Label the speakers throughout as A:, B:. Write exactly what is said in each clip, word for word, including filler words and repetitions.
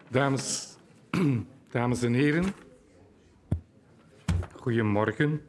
A: Dames, dames en heren, goedemorgen.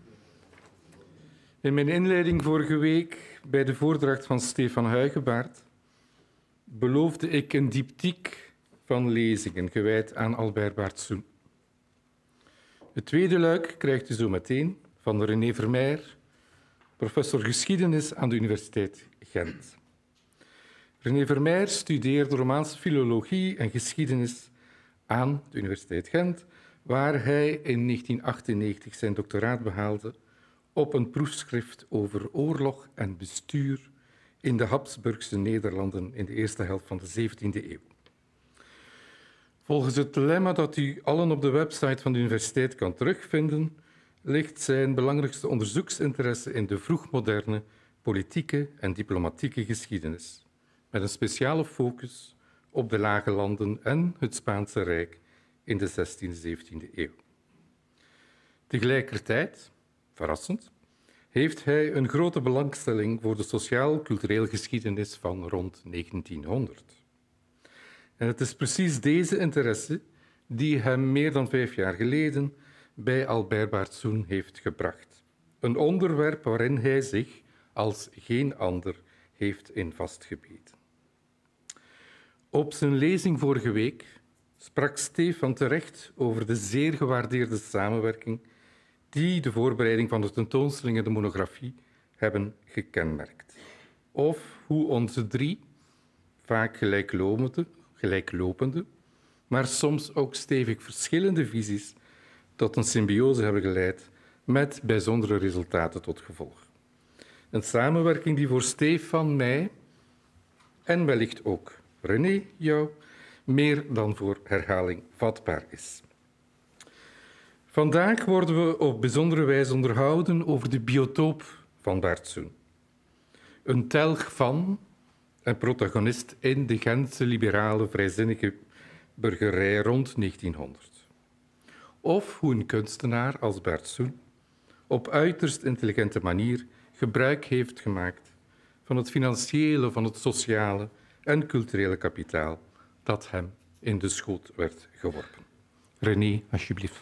A: In mijn inleiding vorige week bij de voordracht van Stefan Huigebaert beloofde ik een diptyque van lezingen gewijd aan Albert Bartzoen. Het tweede luik krijgt u zo meteen van René Vermeer, professor geschiedenis aan de Universiteit Gent. René Vermeer studeerde Romaanse filologie en geschiedenis aan de Universiteit Gent, waar hij in negentien achtennegentig zijn doctoraat behaalde op een proefschrift over oorlog en bestuur in de Habsburgse Nederlanden in de eerste helft van de zeventiende eeuw. Volgens het dilemma dat u allen op de website van de universiteit kan terugvinden, ligt zijn belangrijkste onderzoeksinteresse in de vroegmoderne politieke en diplomatieke geschiedenis, met een speciale focus op de Lage Landen en het Spaanse Rijk in de zestiende en zeventiende eeuw. Tegelijkertijd, verrassend, heeft hij een grote belangstelling voor de sociaal-culturele geschiedenis van rond negentienhonderd. En het is precies deze interesse die hem meer dan vijf jaar geleden bij Albert Bartzoen heeft gebracht. Een onderwerp waarin hij zich als geen ander heeft in vastgebeten. Op zijn lezing vorige week sprak Stefan terecht over de zeer gewaardeerde samenwerking die de voorbereiding van de tentoonstelling en de monografie hebben gekenmerkt. Of hoe onze drie, vaak gelijklopende, gelijklopende, maar soms ook stevig verschillende visies tot een symbiose hebben geleid met bijzondere resultaten tot gevolg. Een samenwerking die voor Stefan, mij en wellicht ook René, jou, meer dan voor herhaling vatbaar is. Vandaag worden we op bijzondere wijze onderhouden over de biotoop van Bartzoen. Een telg van en protagonist in de Gentse liberale vrijzinnige burgerij rond negentienhonderd. Of hoe een kunstenaar als Bartzoen op uiterst intelligente manier gebruik heeft gemaakt van het financiële, van het sociale en culturele kapitaal dat hem in de schoot werd geworpen. René, alsjeblieft.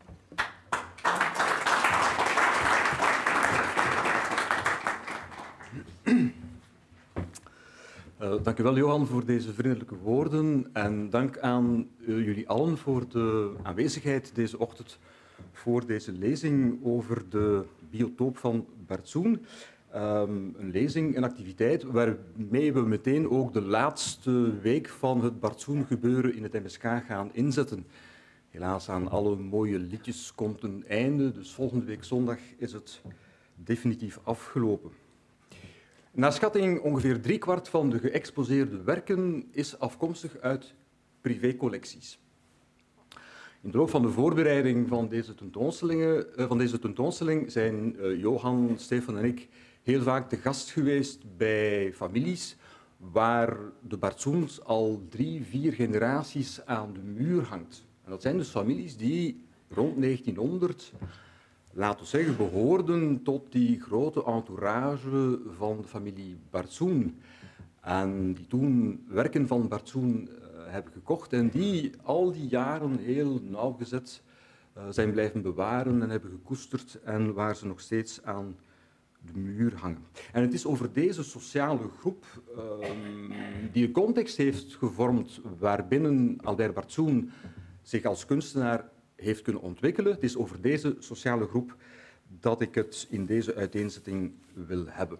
B: Uh, dank u wel, Johan, voor deze vriendelijke woorden en dank aan uh, jullie allen voor de aanwezigheid deze ochtend voor deze lezing over de biotoop van Bartzoen. Um, een lezing, een activiteit waarmee we meteen ook de laatste week van het Bartzoen-gebeuren in het M S K gaan inzetten. Helaas aan alle mooie liedjes komt een einde, dus volgende week zondag is het definitief afgelopen. Naar schatting ongeveer driekwart van de geëxposeerde werken is afkomstig uit privécollecties. In de loop van de voorbereiding van deze, tentoonstellingen, van deze tentoonstelling zijn uh, Johan, Stefan en ik heel vaak te gast geweest bij families waar de Bartzoens al drie, vier generaties aan de muur hangt. En dat zijn dus families die rond negentienhonderd, laten we zeggen, behoorden tot die grote entourage van de familie Bartzoen. En die toen werken van Bartzoen uh, hebben gekocht en die al die jaren heel nauwgezet uh, zijn blijven bewaren en hebben gekoesterd en waar ze nog steeds aan de muur hangen. En het is over deze sociale groep uh, die een context heeft gevormd waarbinnen Albert Bartzoen zich als kunstenaar heeft kunnen ontwikkelen. Het is over deze sociale groep dat ik het in deze uiteenzetting wil hebben.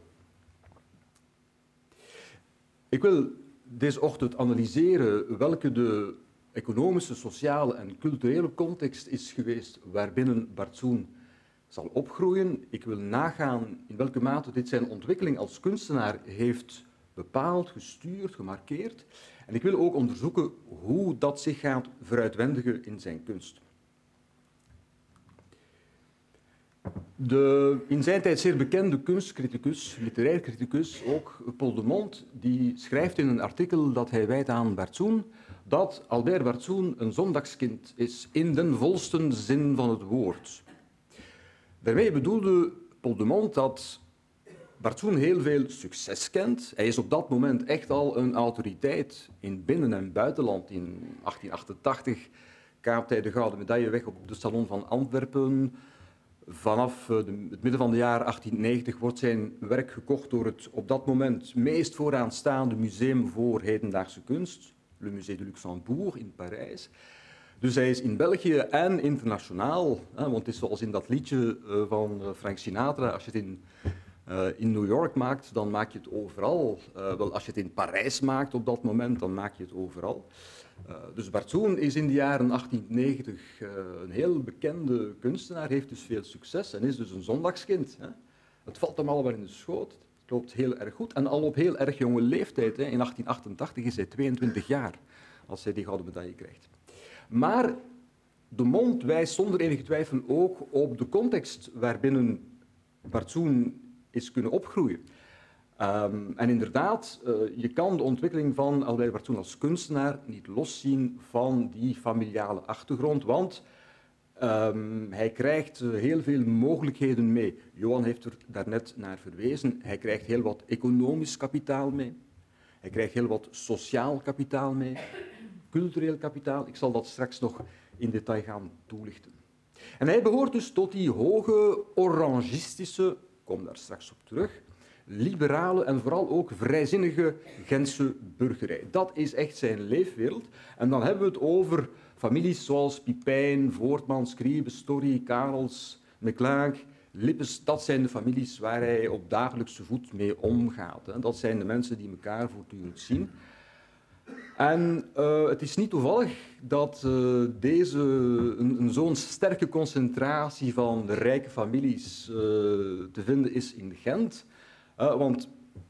B: Ik wil deze ochtend analyseren welke de economische, sociale en culturele context is geweest waarbinnen Bartzoen zal opgroeien. Ik wil nagaan in welke mate dit zijn ontwikkeling als kunstenaar heeft bepaald, gestuurd, gemarkeerd. En ik wil ook onderzoeken hoe dat zich gaat veruitwendigen in zijn kunst. De in zijn tijd zeer bekende kunstcriticus, literair criticus, ook Paul de Mont, die schrijft in een artikel dat hij wijdt aan Bartzoen dat Albert Bartzoen een zondagskind is, in den volste zin van het woord. Daarmee bedoelde Paul de Mont dat Bartzoen heel veel succes kent. Hij is op dat moment echt al een autoriteit in binnen- en buitenland. In achttien achtentachtig kaapt hij de gouden medaille weg op de Salon van Antwerpen. Vanaf de, het midden van de jaren achttien negentig wordt zijn werk gekocht door het op dat moment meest vooraanstaande museum voor hedendaagse kunst, le Musée de Luxembourg in Parijs. Dus hij is in België en internationaal, hè, want het is zoals in dat liedje van Frank Sinatra, als je het in, uh, in New York maakt, dan maak je het overal. Uh, wel, als je het in Parijs maakt op dat moment, dan maak je het overal. Uh, dus Bartzoen is in de jaren achttien negentig uh, een heel bekende kunstenaar, heeft dus veel succes en is dus een zondagskind. Hè. Het valt hem allemaal in de schoot, het loopt heel erg goed en al op heel erg jonge leeftijd. Hè. In achttien achtentachtig is hij tweeëntwintig jaar als hij die gouden medaille krijgt. Maar de mond wijst zonder enige twijfel ook op de context waarbinnen Bartzoen is kunnen opgroeien. Um, en inderdaad, uh, je kan de ontwikkeling van Albert Bartzoen als kunstenaar niet loszien van die familiale achtergrond, want um, hij krijgt uh, heel veel mogelijkheden mee. Johan heeft er daarnet naar verwezen. Hij krijgt heel wat economisch kapitaal mee. Hij krijgt heel wat sociaal kapitaal mee. Cultureel kapitaal. Ik zal dat straks nog in detail gaan toelichten. En hij behoort dus tot die hoge orangistische, ik kom daar straks op terug, liberale en vooral ook vrijzinnige Gentse burgerij. Dat is echt zijn leefwereld. En dan hebben we het over families zoals Pipijn, Voortmans, Kriebe, Story, Karels, Meclaag, Lippes. Dat zijn de families waar hij op dagelijkse voet mee omgaat. Dat zijn de mensen die elkaar voortdurend zien. En uh, het is niet toevallig dat uh, deze, een, een zo'n sterke concentratie van de rijke families uh, te vinden is in Gent. Uh, want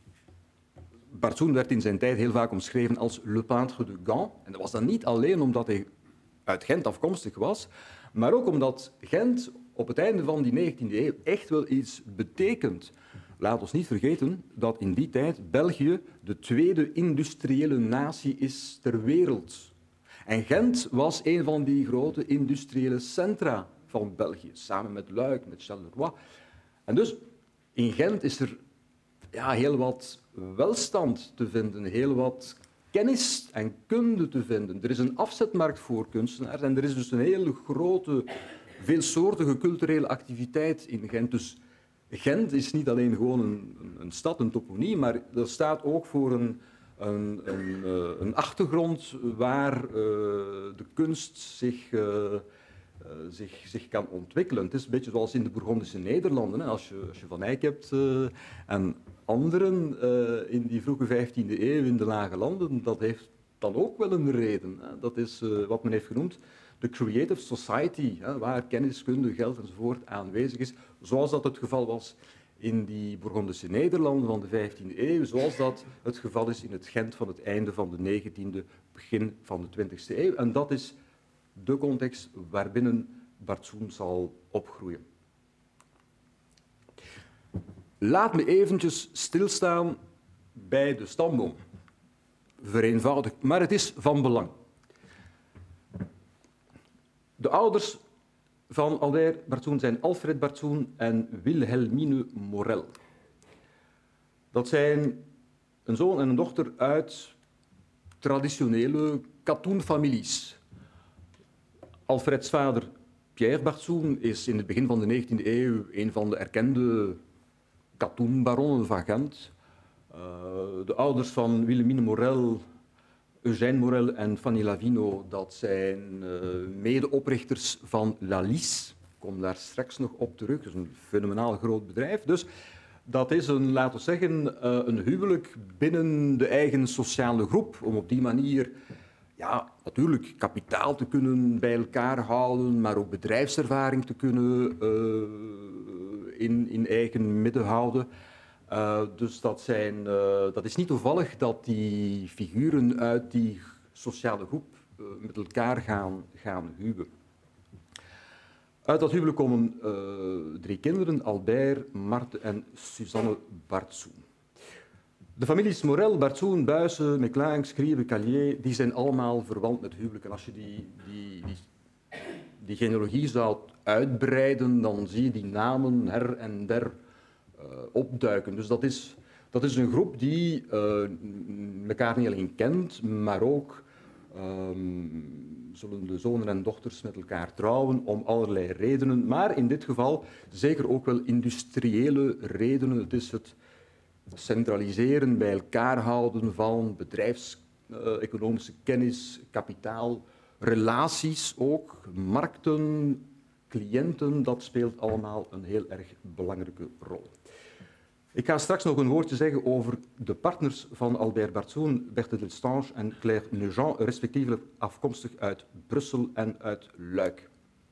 B: Bartzoen werd in zijn tijd heel vaak omschreven als le peintre de Gand. En dat was dan niet alleen omdat hij uit Gent afkomstig was, maar ook omdat Gent op het einde van die negentiende eeuw echt wel iets betekent. Laat ons niet vergeten dat in die tijd België de tweede industriële natie is ter wereld. En Gent was een van die grote industriële centra van België, samen met Luik, met Charleroi. En dus in Gent is er ja, heel wat welstand te vinden, heel wat kennis en kunde te vinden. Er is een afzetmarkt voor kunstenaars en er is dus een hele grote, veelsoortige culturele activiteit in Gent. Dus Gent is niet alleen gewoon een, een stad, een toponiem, maar dat staat ook voor een, een, een, een achtergrond waar uh, de kunst zich, uh, uh, zich, zich kan ontwikkelen. Het is een beetje zoals in de Bourgondische Nederlanden. Hè. Als, je, als je Van Eyck hebt uh, en anderen uh, in die vroege vijftiende eeuw in de Lage Landen, dat heeft dan ook wel een reden. Hè. Dat is uh, wat men heeft genoemd de Creative Society, hè, waar kennis, kunde, geld enzovoort aanwezig is, zoals dat het geval was in die Bourgondische Nederlanden van de vijftiende eeuw, zoals dat het geval is in het Gent van het einde van de negentiende, begin van de twintigste eeuw. En dat is de context waarbinnen Bartzoen zal opgroeien. Laat me eventjes stilstaan bij de stamboom. Vereenvoudigd, maar het is van belang. De ouders van Albert Bartzoen zijn Alfred Bartzoen en Wilhelmine Morel. Dat zijn een zoon en een dochter uit traditionele katoenfamilies. Alfreds vader Pierre Bartzoen is in het begin van de negentiende eeuw een van de erkende katoenbaronnen van Gent. Uh, de ouders van Wilhelmine Morel, Eugène Morel en Fanny Lavino, dat zijn uh, medeoprichters van Lalice. Ik kom daar straks nog op terug. Dat is een fenomenaal groot bedrijf. Dus dat is een, laten we zeggen, uh, een huwelijk binnen de eigen sociale groep, om op die manier ja, natuurlijk kapitaal te kunnen bij elkaar houden, maar ook bedrijfservaring te kunnen uh, in, in eigen midden houden. Uh, dus dat, zijn, uh, dat is niet toevallig dat die figuren uit die sociale groep uh, met elkaar gaan, gaan huwen. Uit dat huwelijk komen uh, drie kinderen, Albert, Marthe en Suzanne Bartzoen. De families Morel, Bartzoen, Buysse, Meclain, Scribe, Callier, die zijn allemaal verwant met huwelijk. En als je die, die, die, die genealogie zou uitbreiden, dan zie je die namen her en der Uh, opduiken. Dus dat is, dat is een groep die uh, elkaar niet alleen kent, maar ook um, zullen de zonen en dochters met elkaar trouwen om allerlei redenen. Maar in dit geval zeker ook wel industriële redenen. Het is het centraliseren, bij elkaar houden van bedrijfseconomische uh, kennis, kapitaal, relaties ook, markten, cliënten, dat speelt allemaal een heel erg belangrijke rol. Ik ga straks nog een woordje zeggen over de partners van Albert Bartzoen, Berthe Delstange en Claire Nugent, respectievelijk afkomstig uit Brussel en uit Luik.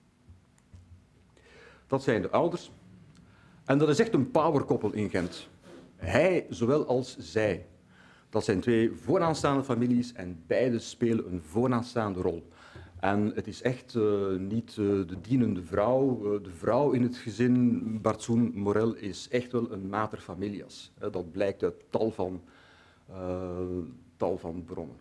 B: Dat zijn de ouders. En dat is echt een powerkoppel in Gent. Hij zowel als zij. Dat zijn twee vooraanstaande families en beide spelen een vooraanstaande rol. En het is echt uh, niet uh, de dienende vrouw. Uh, de vrouw in het gezin Bartzoen Morel is echt wel een mater familias. Uh, dat blijkt uit tal van, uh, tal van bronnen.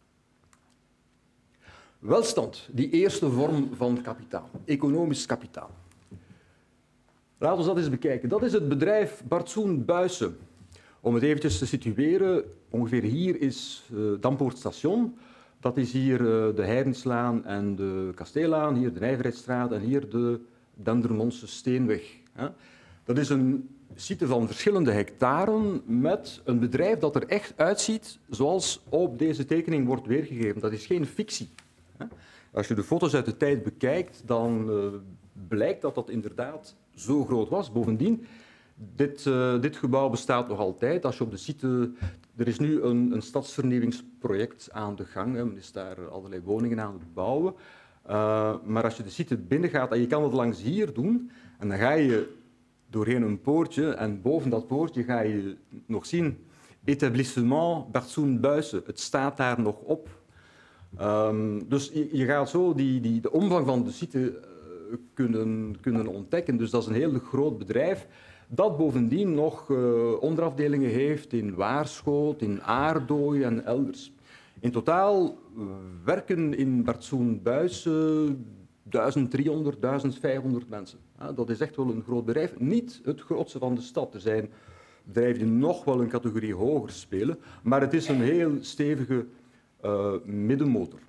B: Welstand, die eerste vorm van kapitaal, economisch kapitaal. Laten we dat eens bekijken. Dat is het bedrijf Bartzoen Buysse. Om het eventjes te situeren, ongeveer hier is uh, Dampoortstation. Dat is hier uh, de Heirenslaan en de Kasteellaan, hier de Nijverheidsstraat en hier de Dendermondse Steenweg. Ja. Dat is een site van verschillende hectaren met een bedrijf dat er echt uitziet zoals op deze tekening wordt weergegeven. Dat is geen fictie. Ja. Als je de foto's uit de tijd bekijkt, dan uh, blijkt dat dat inderdaad zo groot was. Bovendien, dit, uh, dit gebouw bestaat nog altijd. Als je op de site... Er is nu een, een stadsvernieuwingsproject aan de gang. Hè. Men is daar allerlei woningen aan het bouwen. Uh, maar als je de site binnengaat, en je kan het langs hier doen, en dan ga je doorheen een poortje, en boven dat poortje ga je nog zien Établissement Bartzoen Buysse. Het staat daar nog op. Um, dus je, je gaat zo die, die, de omvang van de site uh, kunnen, kunnen ontdekken. Dus dat is een heel groot bedrijf dat bovendien nog uh, onderafdelingen heeft in Waarschoot, in Aardooien en elders. In totaal uh, werken in Bartzoen Buysse duizend driehonderd, duizend vijfhonderd mensen. Ja, dat is echt wel een groot bedrijf. Niet het grootste van de stad. Er zijn bedrijven die nog wel een categorie hoger spelen, maar het is een heel stevige uh, middenmotor.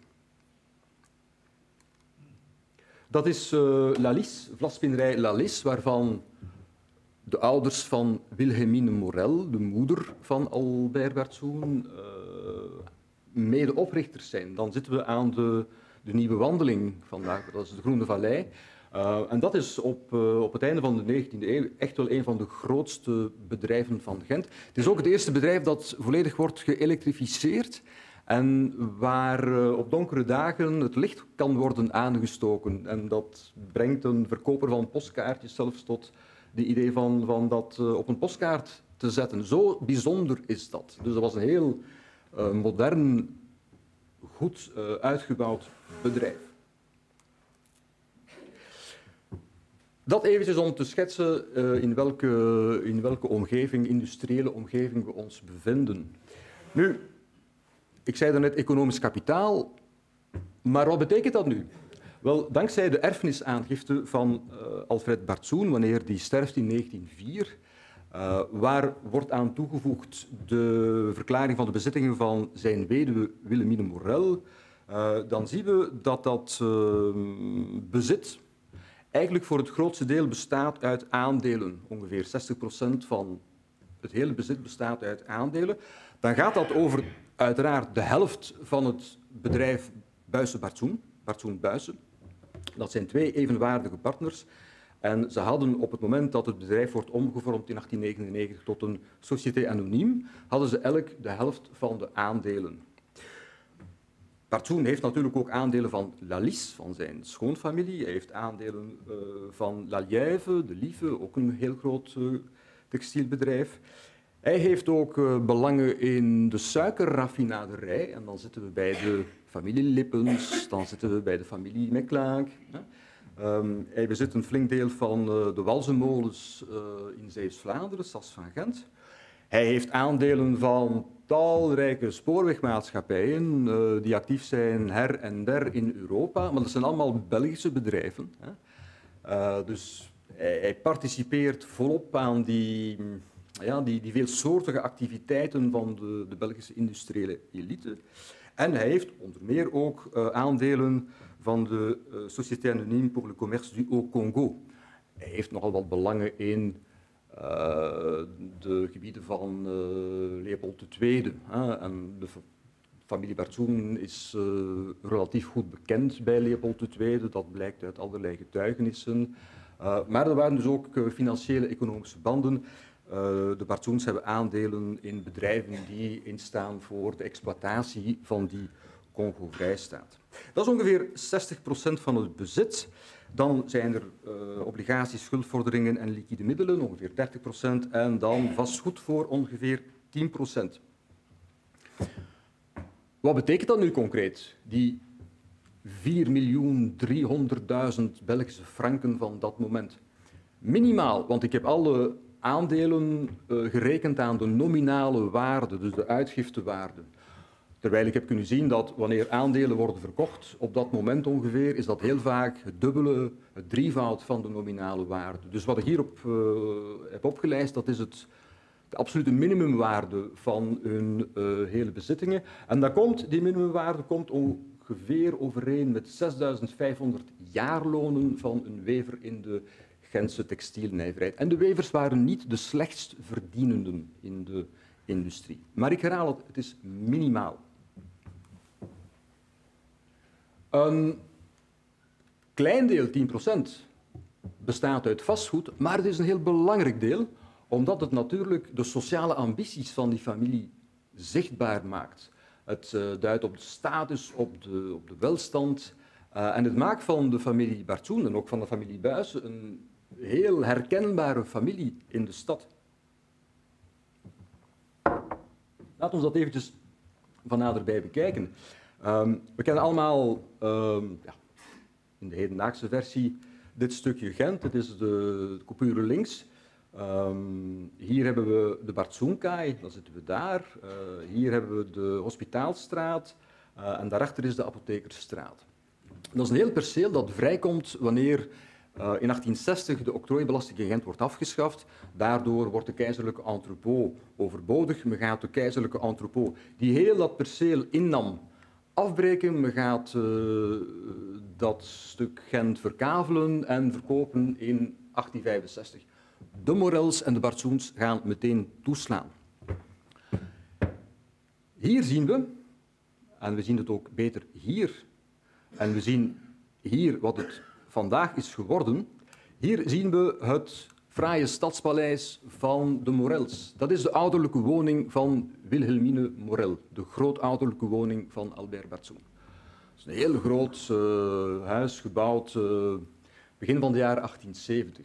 B: Dat is uh, Lalisse, vlasspinnerij Lalisse, waarvan de ouders van Wilhelmine Morel, de moeder van Albert Bartzoen, uh, medeoprichters zijn. Dan zitten we aan de, de nieuwe wandeling vandaag, dat is de Groene Vallei. Uh, en dat is op, uh, op het einde van de negentiende eeuw echt wel een van de grootste bedrijven van Gent. Het is ook het eerste bedrijf dat volledig wordt geëlektrificeerd en waar uh, op donkere dagen het licht kan worden aangestoken. En dat brengt een verkoper van postkaartjes zelfs tot het idee van, van dat uh, op een postkaart te zetten. Zo bijzonder is dat. Dus dat was een heel uh, modern, goed uh, uitgebouwd bedrijf. Dat eventjes om te schetsen uh, in, welke, in welke omgeving, industriële omgeving we ons bevinden. Nu, ik zei daarnet economisch kapitaal, maar wat betekent dat nu? Wel, dankzij de erfenisaangifte van uh, Alfred Bartzoen, wanneer die sterft in negentien nul vier, uh, waar wordt aan toegevoegd de verklaring van de bezittingen van zijn weduwe Wilhelmine Morel, uh, dan zien we dat dat uh, bezit eigenlijk voor het grootste deel bestaat uit aandelen. Ongeveer zestig procent van het hele bezit bestaat uit aandelen. Dan gaat dat over uiteraard de helft van het bedrijf Buysse Bartzoen, Bartzoen Buysse. Dat zijn twee evenwaardige partners. En ze hadden op het moment dat het bedrijf wordt omgevormd in achttien negenennegentig tot een société anoniem, hadden ze elk de helft van de aandelen. Bartzoen heeft natuurlijk ook aandelen van Lalisse, van zijn schoonfamilie. Hij heeft aandelen uh, van Lalièvre, de Lieve, ook een heel groot uh, textielbedrijf. Hij heeft ook uh, belangen in de suikerraffinaderij. En dan zitten we bij de familie Lippens, dan zitten we bij de familie Meclaak. Um, hij bezit een flink deel van uh, de walzenmolens uh, in Zeeuws-Vlaanderen, Sas van Gent. Hij heeft aandelen van talrijke spoorwegmaatschappijen uh, die actief zijn her en der in Europa, maar dat zijn allemaal Belgische bedrijven. Hè. Uh, dus hij, hij participeert volop aan die, ja, die, die veelsoortige activiteiten van de, de Belgische industriële elite. En hij heeft onder meer ook uh, aandelen van de uh, Société Anonyme pour le Commerce du Haut-Congo. Hij heeft nogal wat belangen in uh, de gebieden van uh, Leopold de Tweede. Hè, en de familie Bertzoen is uh, relatief goed bekend bij Leopold de Tweede. Dat blijkt uit allerlei getuigenissen. Uh, maar er waren dus ook uh, financiële economische banden. Uh, de Bertzoens hebben aandelen in bedrijven die instaan voor de exploitatie van die Congo-Vrijstaat. Dat is ongeveer zestig procent van het bezit. Dan zijn er uh, obligaties, schuldvorderingen en liquide middelen, ongeveer dertig procent. En dan vastgoed voor ongeveer tien procent. Wat betekent dat nu concreet? Die vier miljoen driehonderdduizend Belgische franken van dat moment. Minimaal, want ik heb alle aandelen uh, gerekend aan de nominale waarde, dus de uitgiftewaarde. Terwijl ik heb kunnen zien dat wanneer aandelen worden verkocht, op dat moment ongeveer, is dat heel vaak het dubbele, het drievoud van de nominale waarde. Dus wat ik hierop uh, heb opgelijst, dat is het, de absolute minimumwaarde van hun uh, hele bezittingen. En dat komt, die minimumwaarde komt ongeveer overeen met zesduizend vijfhonderd jaarlonen van een wever in de Gentse textielnijverheid. En de wevers waren niet de slechtst verdienenden in de industrie. Maar ik herhaal het, het is minimaal. Een klein deel, tien procent, bestaat uit vastgoed, maar het is een heel belangrijk deel, omdat het natuurlijk de sociale ambities van die familie zichtbaar maakt. Het uh, duidt op de status, op de, op de welstand. Uh, en het maakt van de familie Bertzoen en ook van de familie Buysse een heel herkenbare familie in de stad. Laten we dat eventjes van naderbij bekijken. Um, we kennen allemaal um, ja, in de hedendaagse versie dit stukje Gent. Het is de, de coupure links. Um, hier hebben we de Bertzoenkaai, dan zitten we daar. Uh, hier hebben we de Hospitaalstraat uh, en daarachter is de Apothekersstraat. Dat is een heel perceel dat vrijkomt wanneer uh, in achttien zestig de octrooibelasting in Gent wordt afgeschaft. Daardoor wordt de keizerlijke entrepot overbodig. Men gaat de keizerlijke entrepot, die heel dat perceel innam, afbreken. Men gaat uh, dat stuk Gent verkavelen en verkopen in achttien vijfenzestig. De Morels en de Bertzoens gaan meteen toeslaan. Hier zien we, en we zien het ook beter hier, en we zien hier wat het vandaag is geworden. Hier zien we het fraaie stadspaleis van de Morels. Dat is de ouderlijke woning van Wilhelmine Morel, de grootouderlijke woning van Albert Bertzoen. Het is een heel groot uh, huis, gebouwd uh, begin van de jaren achttien zeventig.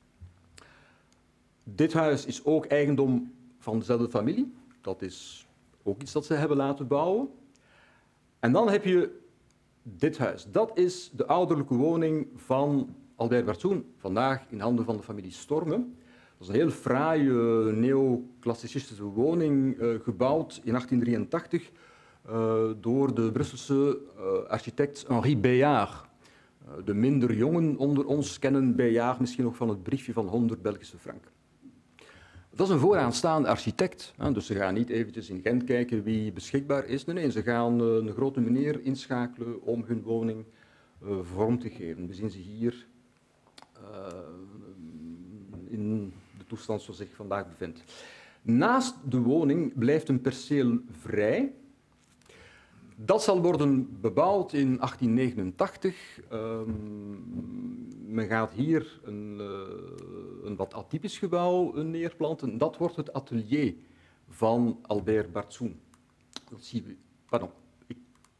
B: Dit huis is ook eigendom van dezelfde familie. Dat is ook iets dat ze hebben laten bouwen. En dan heb je dit huis. Dat is de ouderlijke woning van Albert Bertzoen, vandaag in handen van de familie Storme. Dat is een heel fraaie neoclassicistische woning, uh, gebouwd in achttien drieëntachtig uh, door de Brusselse uh, architect Henri Beillard. Uh, de minder jongen onder ons kennen Beillard misschien nog van het briefje van honderd Belgische franken. Dat is een vooraanstaande architect, hè, dus ze gaan niet eventjes in Gent kijken wie beschikbaar is. Nee, nee, ze gaan uh, een grote meneer inschakelen om hun woning uh, vorm te geven. We zien ze hier uh, in de toestand zoals zich vandaag bevindt. Naast de woning blijft een perceel vrij. Dat zal worden bebouwd in achttien negenentachtig. Um, men gaat hier een, uh, een wat atypisch gebouw neerplanten. Dat wordt het atelier van Albert Bertzoen. Dat zien we. Pardon. Ik,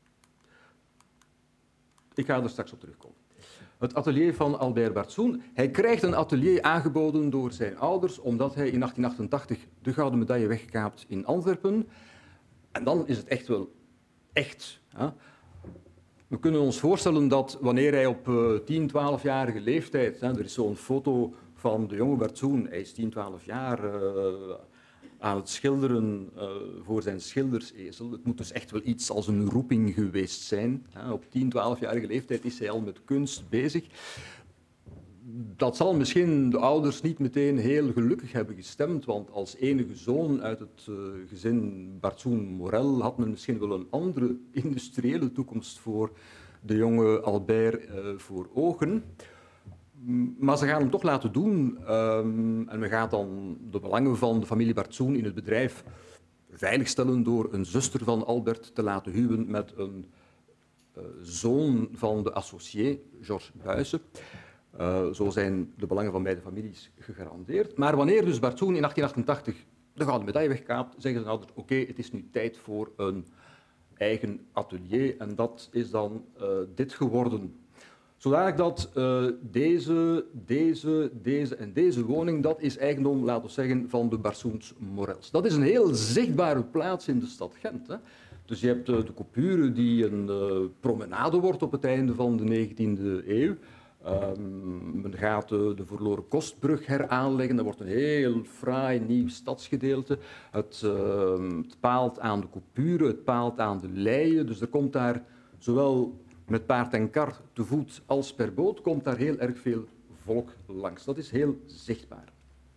B: ik ga er straks op terugkomen. Het atelier van Albert Bertzoen. Hij krijgt een atelier aangeboden door zijn ouders, omdat hij in achttien achtentachtig de gouden medaille weggekaapt in Antwerpen. En dan is het echt wel echt. Hè? We kunnen ons voorstellen dat wanneer hij op uh, tien, twaalfjarige leeftijd, hè, er is zo'n foto van de jonge Bertzoen, hij is tien, twaalf jaar uh, aan het schilderen uh, voor zijn schildersezel. Het moet dus echt wel iets als een roeping geweest zijn. Hè? Op tien, twaalfjarige leeftijd is hij al met kunst bezig. dat zal misschien de ouders niet meteen heel gelukkig hebben gestemd, want als enige zoon uit het uh, gezin Bartzoen-Morel had men misschien wel een andere industriële toekomst voor de jonge Albert uh, voor ogen. Maar ze gaan hem toch laten doen um, en men gaat dan de belangen van de familie Bartzoen in het bedrijf veiligstellen door een zuster van Albert te laten huwen met een uh, zoon van de associé, Georges Buysse. Uh, zo zijn de belangen van beide families gegarandeerd. Maar wanneer dus Bartzoen in achttien achtentachtig de gouden medaille wegkaapt, zeggen zijn ouders, oké, okay, het is nu tijd voor een eigen atelier. En dat is dan uh, dit geworden. Zodanig dat uh, deze, deze, deze en deze woning, dat is eigendom, laten we zeggen, van de Bartzoens Morels. Dat is een heel zichtbare plaats in de stad Gent. Hè. Dus je hebt uh, de Coupure die een uh, promenade wordt op het einde van de negentiende eeuw. Um, men gaat uh, de verloren kostbrug heraanleggen. Dat wordt een heel fraai nieuw stadsgedeelte. Het, uh, het paalt aan de Coupure, het paalt aan de Leie. Dus er komt daar zowel met paard en kar te voet als per boot komt daar heel erg veel volk langs. Dat is heel zichtbaar.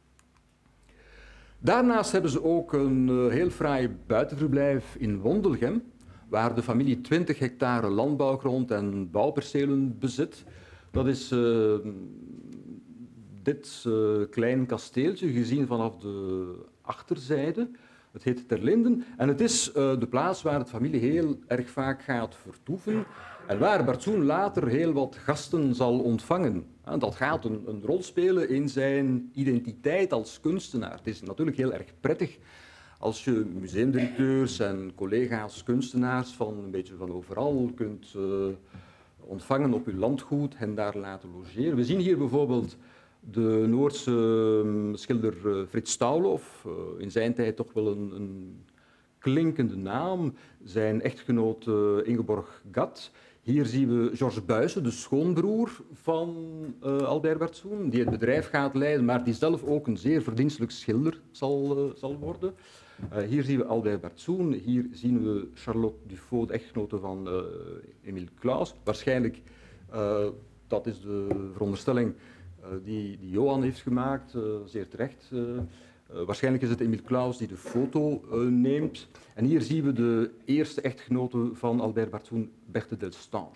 B: Daarnaast hebben ze ook een uh, heel fraai buitenverblijf in Wondelgem, waar de familie twintig hectare landbouwgrond en bouwpercelen bezit. Dat is uh, dit uh, klein kasteeltje, gezien vanaf de achterzijde. Het heet Ter Linden en het is uh, de plaats waar de familie heel erg vaak gaat vertoeven en waar Bartzoen later heel wat gasten zal ontvangen. En dat gaat een, een rol spelen in zijn identiteit als kunstenaar. Het is natuurlijk heel erg prettig als je museumdirecteurs en collega's kunstenaars van een beetje van overal kunt uh, ontvangen op uw landgoed en daar laten logeren. We zien hier bijvoorbeeld de Noordse uh, schilder uh, Frits Stauloff, uh, in zijn tijd toch wel een, een klinkende naam, zijn echtgenoot uh, Ingeborg Gat. Hier zien we Georges Buysse, de schoonbroer van uh, Albert Bartzoen, die het bedrijf gaat leiden, maar die zelf ook een zeer verdienstelijk schilder zal, uh, zal worden. Uh, hier zien we Albert Bartzoen, hier zien we Charlotte Dufaux, de echtgenote van uh, Emile Claus. Waarschijnlijk, uh, dat is de veronderstelling uh, die, die Johan heeft gemaakt, uh, zeer terecht. Uh, Uh, waarschijnlijk is het Emile Claus die de foto uh, neemt. En hier zien we de eerste echtgenote van Albert Bartzoen, Berthe Delstange.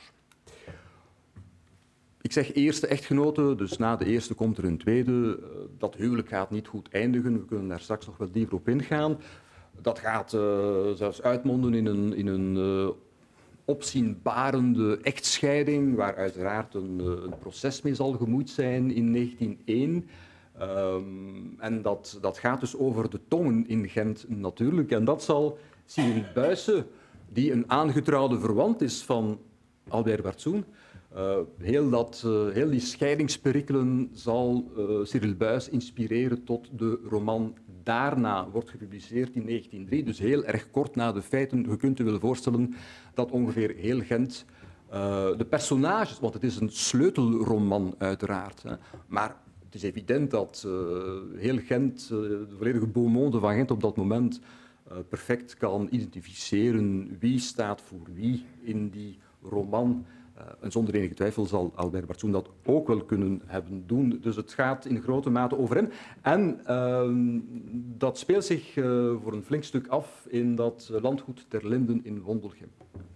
B: Ik zeg eerste echtgenote, dus na de eerste komt er een tweede. Uh, dat huwelijk gaat niet goed eindigen, we kunnen daar straks nog wat dieper op ingaan. Dat gaat uh, zelfs uitmonden in een, in een uh, opzienbarende echtscheiding, waar uiteraard een, uh, een proces mee zal gemoeid zijn in negentien één. Um, en dat, dat gaat dus over de tongen in Gent natuurlijk. En dat zal Cyril Buysse, die een aangetrouwde verwant is van Albert Bartzoen, uh, heel, dat, uh, heel die scheidingsperikelen zal uh, Cyril Buysse inspireren tot de roman Daarna, wordt gepubliceerd in negentien nul drie, dus heel erg kort na de feiten. Je kunt je wel voorstellen dat ongeveer heel Gent, uh, de personages, want het is een sleutelroman uiteraard, hè, maar het is evident dat uh, heel Gent, uh, de volledige beau monde van Gent op dat moment uh, perfect kan identificeren wie staat voor wie in die roman. Uh, en zonder enige twijfel zal Albert Bartzoen dat ook wel kunnen hebben doen. Dus het gaat in grote mate over hem. En uh, dat speelt zich uh, voor een flink stuk af in dat landgoed Ter Linden in Wondelgem.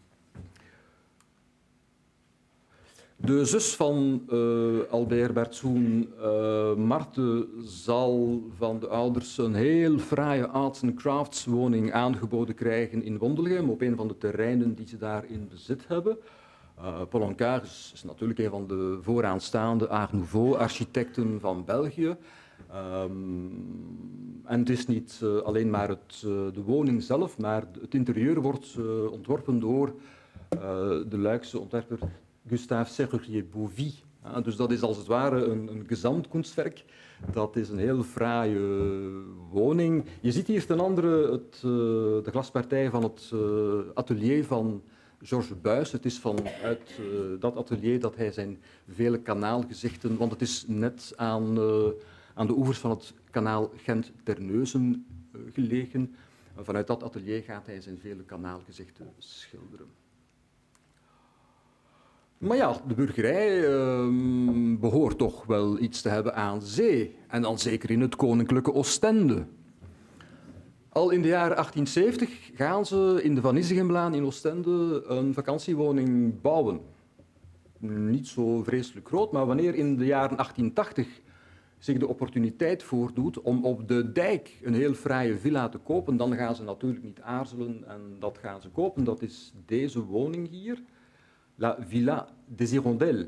B: De zus van uh, Albert Bartzoen, uh, Marthe, zal van de ouders een heel fraaie arts and crafts woning aangeboden krijgen in Wondelgem, op een van de terreinen die ze daar in bezit hebben. Uh, Paul Ancar is, is natuurlijk een van de vooraanstaande Art Nouveau-architecten van België. Um, en het is niet uh, alleen maar het, uh, de woning zelf, maar het interieur wordt uh, ontworpen door uh, de Luikse ontwerper Gustave Serrurier-Bovy. Ja, dus dat is als het ware een, een gezamtkunstwerk. Dat is een heel fraaie woning. Je ziet hier ten andere het, uh, de glaspartij van het uh, atelier van Georges Buysse. Het is vanuit uh, dat atelier dat hij zijn vele kanaalgezichten, want het is net aan, uh, aan de oevers van het kanaal Gent-Terneuzen uh, gelegen. Uh, vanuit dat atelier gaat hij zijn vele kanaalgezichten schilderen. Maar ja, de burgerij uh, behoort toch wel iets te hebben aan zee. En dan zeker in het koninklijke Oostende. Al in de jaren achttienzeventig gaan ze in de Van Isegemlaan in Oostende een vakantiewoning bouwen. Niet zo vreselijk groot, maar wanneer in de jaren achttientachtig zich de opportuniteit voordoet om op de dijk een heel fraaie villa te kopen, dan gaan ze natuurlijk niet aarzelen en dat gaan ze kopen. Dat is deze woning hier, La Villa des Hirondelles.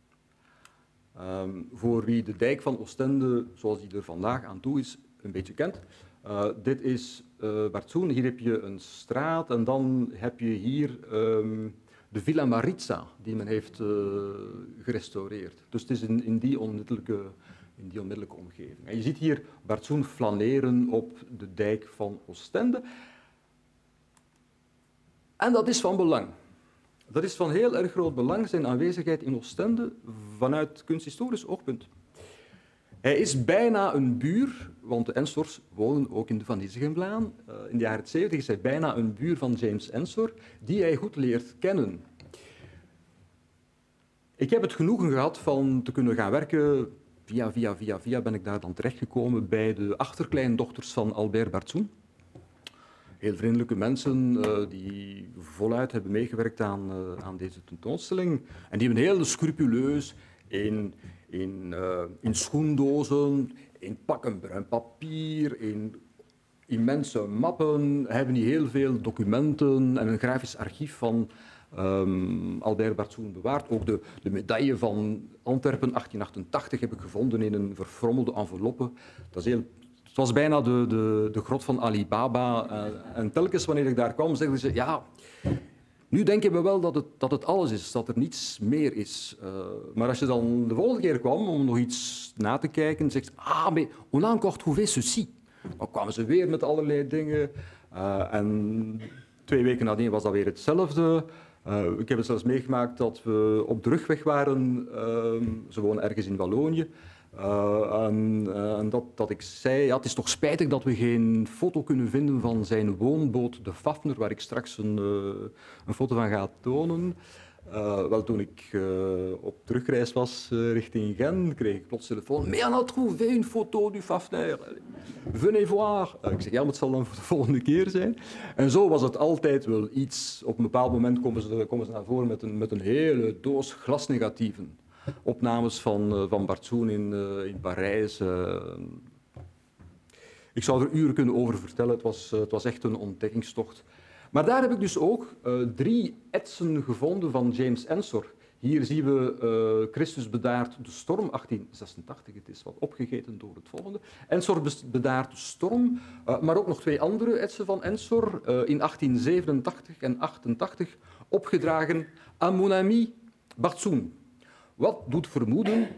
B: Um, voor wie de dijk van Oostende, zoals die er vandaag aan toe is, een beetje kent. Uh, dit is uh, Bartzoen, hier heb je een straat en dan heb je hier um, de Villa Maritza, die men heeft uh, gerestaureerd. Dus het is in, in, die onmiddellijke, in die onmiddellijke omgeving. En je ziet hier Bartzoen flaneren op de dijk van Oostende. En dat is van belang. Dat is van heel erg groot belang, zijn aanwezigheid in Oostende, vanuit kunsthistorisch oogpunt. Hij is bijna een buur, want de Ensors wonen ook in de Van Isegemblaan. Uh, in de jaren zeventig is hij bijna een buur van James Ensor, die hij goed leert kennen. Ik heb het genoegen gehad van te kunnen gaan werken. Via, via, via, via ben ik daar dan terechtgekomen bij de achterkleindochters van Albert Bartzoen. Heel vriendelijke mensen uh, die voluit hebben meegewerkt aan, uh, aan deze tentoonstelling. En die hebben heel scrupuleus in, in, uh, in schoendozen, in pakken bruin papier, in immense mappen, hebben die heel veel documenten en een grafisch archief van um, Albert Bartzoen bewaard. Ook de, de medaille van Antwerpen achttien achtentachtig heb ik gevonden in een verfrommelde enveloppe. Dat is heel... Het was bijna de, de, de grot van Ali Baba. Uh, en telkens wanneer ik daar kwam, zegden ze, ja, nu denken we wel dat het, dat het alles is, dat er niets meer is. Uh, maar als je dan de volgende keer kwam om nog iets na te kijken, zegt ze, ah, mais on a encore trouvé ceci. Dan kwamen ze weer met allerlei dingen. Uh, en twee weken nadien was dat weer hetzelfde. Uh, ik heb het zelfs meegemaakt dat we op de terugweg waren. Uh, ze wonen ergens in Wallonië. Uh, en, uh, en dat, dat ik zei, ja, het is toch spijtig dat we geen foto kunnen vinden van zijn woonboot, de Fafner, waar ik straks een, uh, een foto van ga tonen. Uh, wel, toen ik uh, op terugreis was uh, richting Gent, kreeg ik plots telefoon. Mais on a trouvé une photo du Fafner. Venez voir. Uh, ik zeg, ja, maar het zal dan voor de volgende keer zijn. En zo was het altijd wel iets. Op een bepaald moment komen ze, komen ze naar voren met een, met een hele doos glasnegatieven. Opnames van, uh, van Bartzoen in, uh, in Parijs. Uh. Ik zou er uren kunnen over vertellen. Het was, uh, het was echt een ontdekkingstocht. Maar daar heb ik dus ook uh, drie etsen gevonden van James Ensor. Hier zien we uh, Christus bedaart de storm, achttien zesentachtig. Het is wat opgegeten door het volgende. Ensor bedaart de storm, uh, maar ook nog twee andere etsen van Ensor. Uh, in achttien zevenentachtig en achtentachtig opgedragen aan mon ami Bartzoen. Wat doet vermoeden,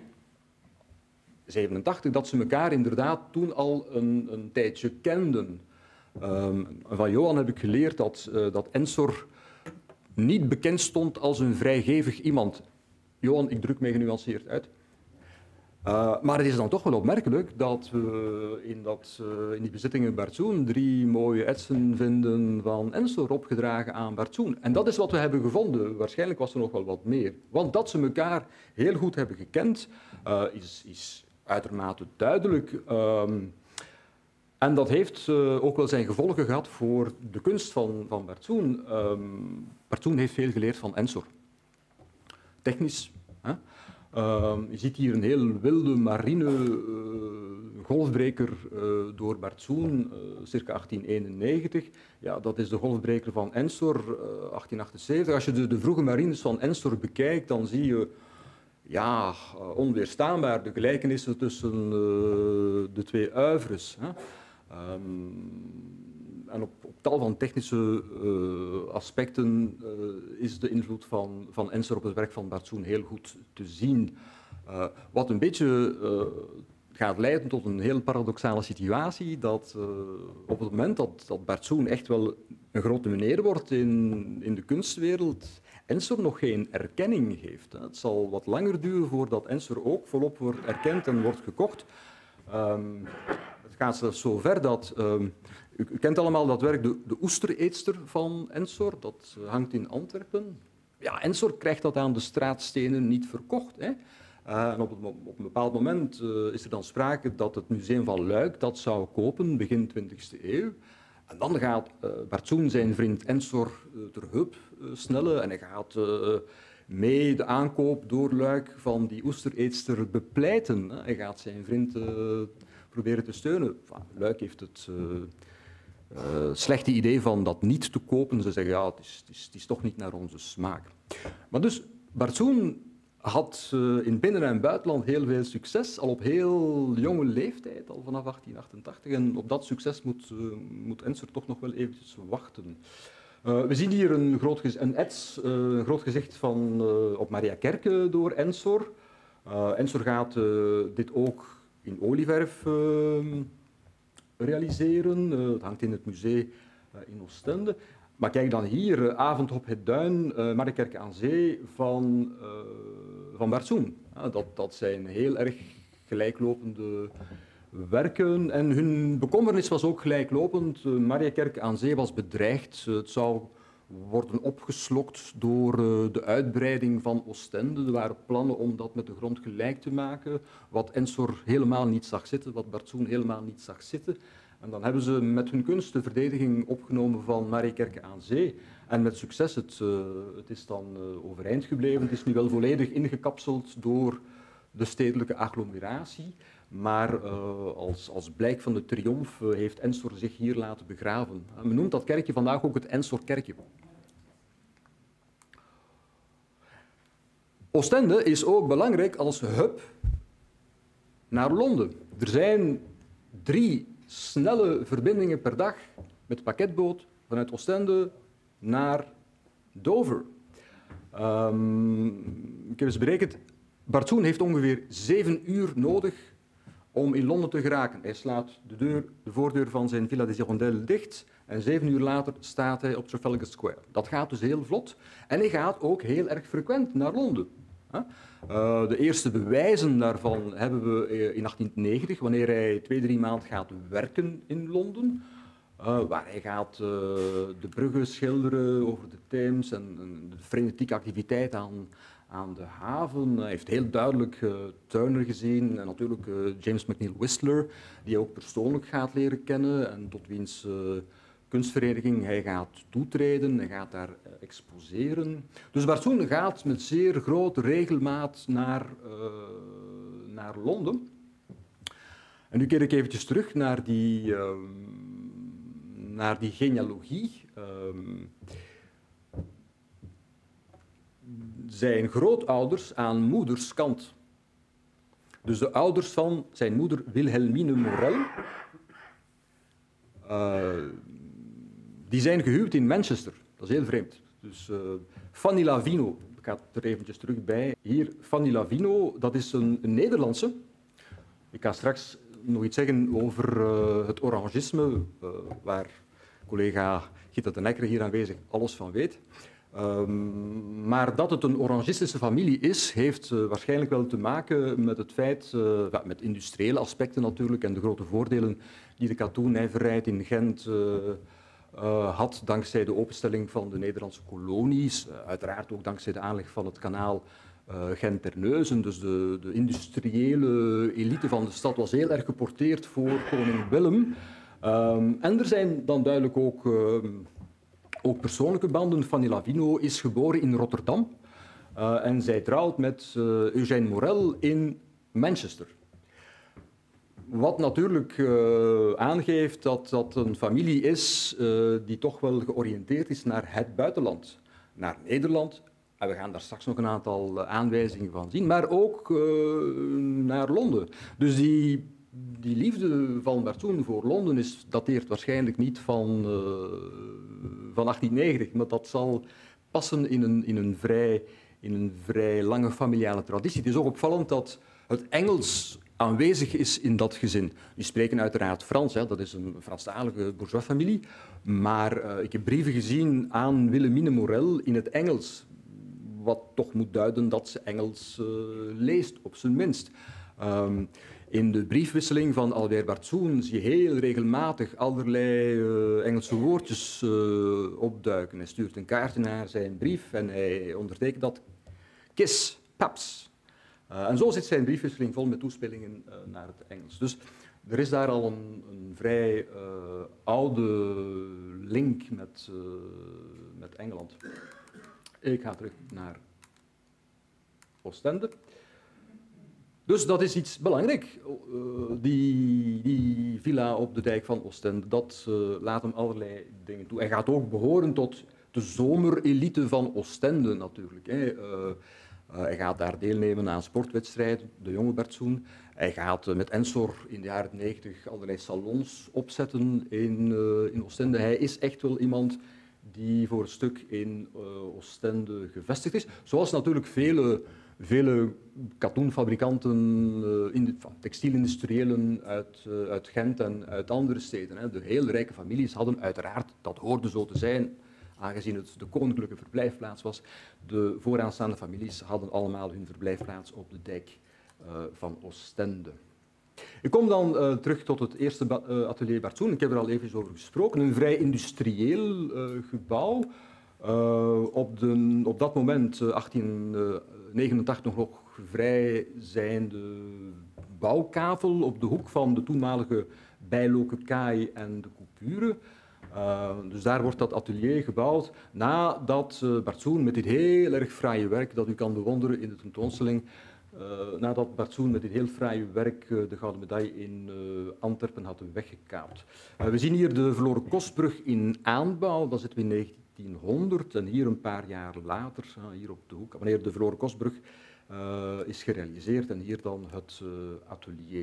B: zevenentachtig, dat ze elkaar inderdaad toen al een, een tijdje kenden. Um, van Johan heb ik geleerd dat, uh, dat Ensor niet bekend stond als een vrijgevig iemand. Johan, ik druk mij genuanceerd uit. Uh, maar het is dan toch wel opmerkelijk dat we in, dat, uh, in die bezittingen Bartzoen drie mooie etsen vinden van Ensor opgedragen aan Bartzoen. En dat is wat we hebben gevonden. Waarschijnlijk was er nog wel wat meer. Want dat ze elkaar heel goed hebben gekend, uh, is, is uitermate duidelijk. Um, en dat heeft uh, ook wel zijn gevolgen gehad voor de kunst van, van Bartzoen. Um, Bartzoen heeft veel geleerd van Ensor. Technisch. Hè? Uh, je ziet hier een heel wilde marine uh, golfbreker uh, door Bartzoen, uh, circa achttien eenennegentig. Ja, dat is de golfbreker van Ensor, uh, achttien achtenzeventig. Als je de, de vroege marines van Ensor bekijkt, dan zie je ja, uh, onweerstaanbaar de gelijkenissen tussen uh, de twee oeuvres. Hè. Um, en op, op tal van technische uh, aspecten uh, is de invloed van, van Ensor op het werk van Bartzoen heel goed te zien. Uh, wat een beetje uh, gaat leiden tot een heel paradoxale situatie, dat uh, op het moment dat, dat Bartzoen echt wel een grote meneer wordt in, in de kunstwereld, Ensor nog geen erkenning heeft. Het zal wat langer duren voordat Ensor ook volop wordt erkend en wordt gekocht. Um, het gaat zelfs zo ver dat... Um, u, u kent allemaal dat werk, de, de Oestereetster van Ensor, dat hangt in Antwerpen. Ja, Ensor krijgt dat aan de straatstenen niet verkocht. Hè. Uh, en op, het, op een bepaald moment uh, is er dan sprake dat het Museum van Luik dat zou kopen, begin twintigste eeuw. En dan gaat uh, Bartzoen zijn vriend Ensor uh, ter hulp uh, snellen en hij gaat uh, mee de aankoop door Luik van die oestereetster bepleiten. Hè. Hij gaat zijn vriend uh, proberen te steunen. Enfin, Luik heeft het uh, uh, slechte idee van dat niet te kopen. Ze zeggen, ja, het is, het is, het is toch niet naar onze smaak. Maar dus, Bartzoen had uh, in binnen- en buitenland heel veel succes, al op heel jonge leeftijd, al vanaf achttien achtentachtig. En op dat succes moet, uh, moet Ensor toch nog wel eventjes wachten. Uh, we zien hier een groot, gez een ets, uh, een groot gezicht van, uh, op Maria Kerke door Ensor. Uh, Ensor gaat uh, dit ook in olieverf uh, realiseren. Uh, het hangt in het museum uh, in Oostende. Maar kijk dan hier, uh, Avond op het Duin, uh, Maria Kerke aan Zee van, uh, van Bartzoen. Uh, dat, dat zijn heel erg gelijklopende werken en hun bekommernis was ook gelijklopend. Uh, Maria Kerke aan Zee was bedreigd. Uh, het zou worden opgeslokt door uh, de uitbreiding van Oostende. Er waren plannen om dat met de grond gelijk te maken, wat Ensor helemaal niet zag zitten, wat Bartzoen helemaal niet zag zitten. En dan hebben ze met hun kunst de verdediging opgenomen van Maria Kerke aan Zee. En met succes, het, uh, het is dan uh, overeind gebleven. Het is nu wel volledig ingekapseld door de stedelijke agglomeratie. Maar uh, als, als blijk van de triomf uh, heeft Ensor zich hier laten begraven. En men noemt dat kerkje vandaag ook het Ensor-kerkje. Oostende is ook belangrijk als hub naar Londen. Er zijn drie snelle verbindingen per dag met pakketboot vanuit Oostende naar Dover. Um, ik heb eens berekend, Bartzoen heeft ongeveer zeven uur nodig om in Londen te geraken. Hij slaat de, deur, de voordeur van zijn Villa des Hirondelles dicht en zeven uur later staat hij op Trafalgar Square. Dat gaat dus heel vlot en hij gaat ook heel erg frequent naar Londen. Uh, de eerste bewijzen daarvan hebben we in achttien negentig, wanneer hij twee, drie maanden gaat werken in Londen. Uh, waar hij gaat uh, de bruggen schilderen over de Theems en, en de frenetieke activiteit aan, aan de haven. Hij heeft heel duidelijk uh, Turner gezien en natuurlijk uh, James McNeill Whistler, die hij ook persoonlijk gaat leren kennen en tot wiens uh, kunstvereniging hij gaat toetreden, hij gaat daar uh, exposeren. Dus Bartzoen gaat met zeer grote regelmaat naar, uh, naar Londen. En nu keer ik eventjes terug naar die, uh, naar die genealogie. Uh, zijn grootouders aan moederskant. Dus de ouders van zijn moeder Wilhelmine Morel. Uh, die zijn gehuwd in Manchester. Dat is heel vreemd. Dus uh, Fanny Lavino, ik ga er eventjes terug bij. Hier, Fanny Lavino, dat is een, een Nederlandse. Ik ga straks nog iets zeggen over uh, het orangisme, uh, waar collega Gitta de Nekker hier aanwezig alles van weet. Um, maar dat het een orangistische familie is, heeft uh, waarschijnlijk wel te maken met het feit, uh, ja, met industriële aspecten natuurlijk en de grote voordelen die de katoennijverheid in Gent uh, uh, had dankzij de openstelling van de Nederlandse kolonies, uh, uiteraard ook dankzij de aanleg van het kanaal uh, Gent-Terneuzen. Dus de, de industriële elite van de stad was heel erg geporteerd voor koning Willem. Um, en er zijn dan duidelijk ook... Uh, Ook persoonlijke banden. Fanny Lavino is geboren in Rotterdam uh, en zij trouwt met uh, Eugène Morel in Manchester. Wat natuurlijk uh, aangeeft dat dat een familie is uh, die toch wel georiënteerd is naar het buitenland, naar Nederland. En we gaan daar straks nog een aantal aanwijzingen van zien, maar ook uh, naar Londen. Dus die, die liefde van Bartzoen voor Londen is, dateert waarschijnlijk niet van... Uh, van achttien negentig, maar dat zal passen in een, in, een vrij, in een vrij lange familiale traditie. Het is ook opvallend dat het Engels aanwezig is in dat gezin. Die spreken uiteraard Frans, hè, dat is een Franstalige bourgeoisfamilie, maar uh, ik heb brieven gezien aan Wilhelmine Morel in het Engels, wat toch moet duiden dat ze Engels uh, leest, op zijn minst. Um, In de briefwisseling van Albert Bartzoen zie je heel regelmatig allerlei uh, Engelse woordjes uh, opduiken. Hij stuurt een kaartje naar zijn brief en hij ondertekent dat Kiss, Paps. Uh, en zo zit zijn briefwisseling vol met toespelingen uh, naar het Engels. Dus er is daar al een, een vrij uh, oude link met, uh, met Engeland. Ik ga terug naar Oostende. Dus dat is iets belangrijk. Uh, die, die villa op de dijk van Oostende, dat uh, laat hem allerlei dingen toe. Hij gaat ook behoren tot de zomerelite van Oostende natuurlijk. Hè. Uh, uh, hij gaat daar deelnemen aan sportwedstrijden, de jonge Bertzoen. Hij gaat uh, met Ensor in de jaren negentig allerlei salons opzetten in, uh, in Oostende. Hij is echt wel iemand die voor een stuk in uh, Oostende gevestigd is. Zoals natuurlijk vele... Vele katoenfabrikanten, uh, textielindustriëlen uit, uh, uit Gent en uit andere steden. Hè. De heel rijke families hadden uiteraard, dat hoorde zo te zijn, aangezien het de koninklijke verblijfplaats was, de vooraanstaande families hadden allemaal hun verblijfplaats op de dijk uh, van Oostende. Ik kom dan uh, terug tot het eerste uh, atelier Bertzoen. Ik heb er al even over gesproken. Een vrij industrieel uh, gebouw. Uh, op, de, op dat moment, uh, achttien negenentachtig, nog vrijzijnde bouwkavel op de hoek van de toenmalige Bijlokenkaai en de Coupure. Uh, dus daar wordt dat atelier gebouwd nadat uh, Bertzoen met dit heel erg fraaie werk dat u kan bewonderen in de tentoonstelling, uh, nadat Bertzoen met dit heel fraaie werk uh, de gouden medaille in uh, Antwerpen had weggekaapt. Uh, we zien hier de Verloren Kostbrug in aanbouw, dat zitten we in negentienhonderd en hier een paar jaar later, uh, hier op de hoek, wanneer de Verloren Kostbrug uh, is gerealiseerd en hier dan het uh, atelier.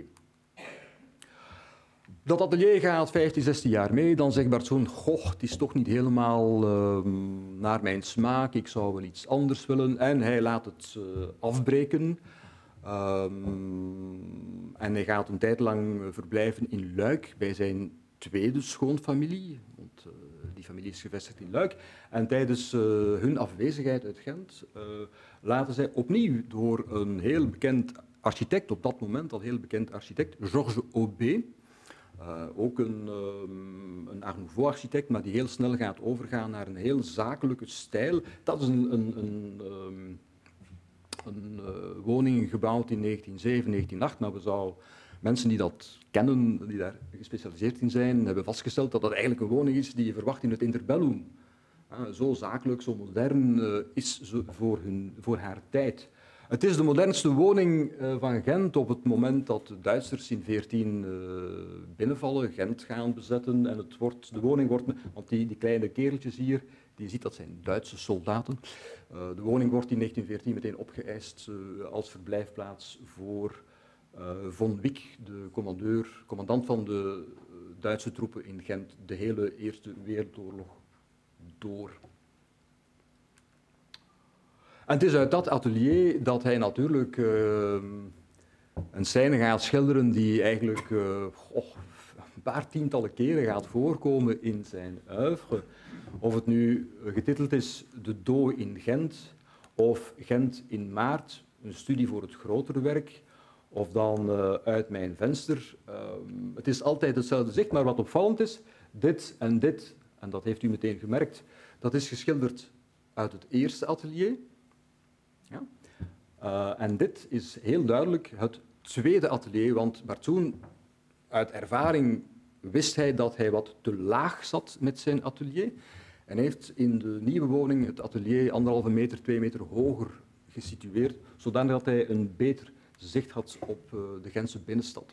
B: Dat atelier gaat vijftien, zestien jaar mee, dan zegt Bertzoen, goh, het is toch niet helemaal uh, naar mijn smaak, ik zou wel iets anders willen. En hij laat het uh, afbreken. Um, en hij gaat een tijd lang verblijven in Luik bij zijn tweede schoonfamilie, want uh, die familie is gevestigd in Luik. En tijdens uh, hun afwezigheid uit Gent uh, laten zij opnieuw door een heel bekend architect, op dat moment al heel bekend architect, Georges Aubé, Uh, ook een, um, een Art Nouveau-architect, maar die heel snel gaat overgaan naar een heel zakelijke stijl. Dat is een, een, een, um, een uh, woning gebouwd in negentien zeven, negentien acht, maar we zouden mensen die dat kennen, die daar gespecialiseerd in zijn, hebben vastgesteld dat dat eigenlijk een woning is die je verwacht in het interbellum. Uh, zo zakelijk, zo modern uh, is ze voor, hun, voor haar tijd. Het is de modernste woning van Gent op het moment dat de Duitsers in veertien uh, binnenvallen, Gent gaan bezetten. En het wordt, de woning wordt, want die, die kleine kereltjes hier, die ziet dat zijn Duitse soldaten. Uh, de woning wordt in negentien veertien meteen opgeëist uh, als verblijfplaats voor uh, Von Wick, de commandeur, commandant van de Duitse troepen in Gent, de hele Eerste Wereldoorlog door. En het is uit dat atelier dat hij natuurlijk uh, een scène gaat schilderen die eigenlijk uh, oh, een paar tientallen keren gaat voorkomen in zijn oeuvre. Of het nu getiteld is De Doo in Gent of Gent in maart, een studie voor het grotere werk, of dan uh, Uit mijn venster. Uh, het is altijd hetzelfde zicht, maar wat opvallend is, dit en dit, en dat heeft u meteen gemerkt, dat is geschilderd uit het eerste atelier. Ja. Uh, en dit is heel duidelijk het tweede atelier, want Bertzoen, uit ervaring wist hij dat hij wat te laag zat met zijn atelier en heeft in de nieuwe woning het atelier anderhalve meter, twee meter hoger gesitueerd, zodat hij een beter zicht had op uh, de Gentse binnenstad.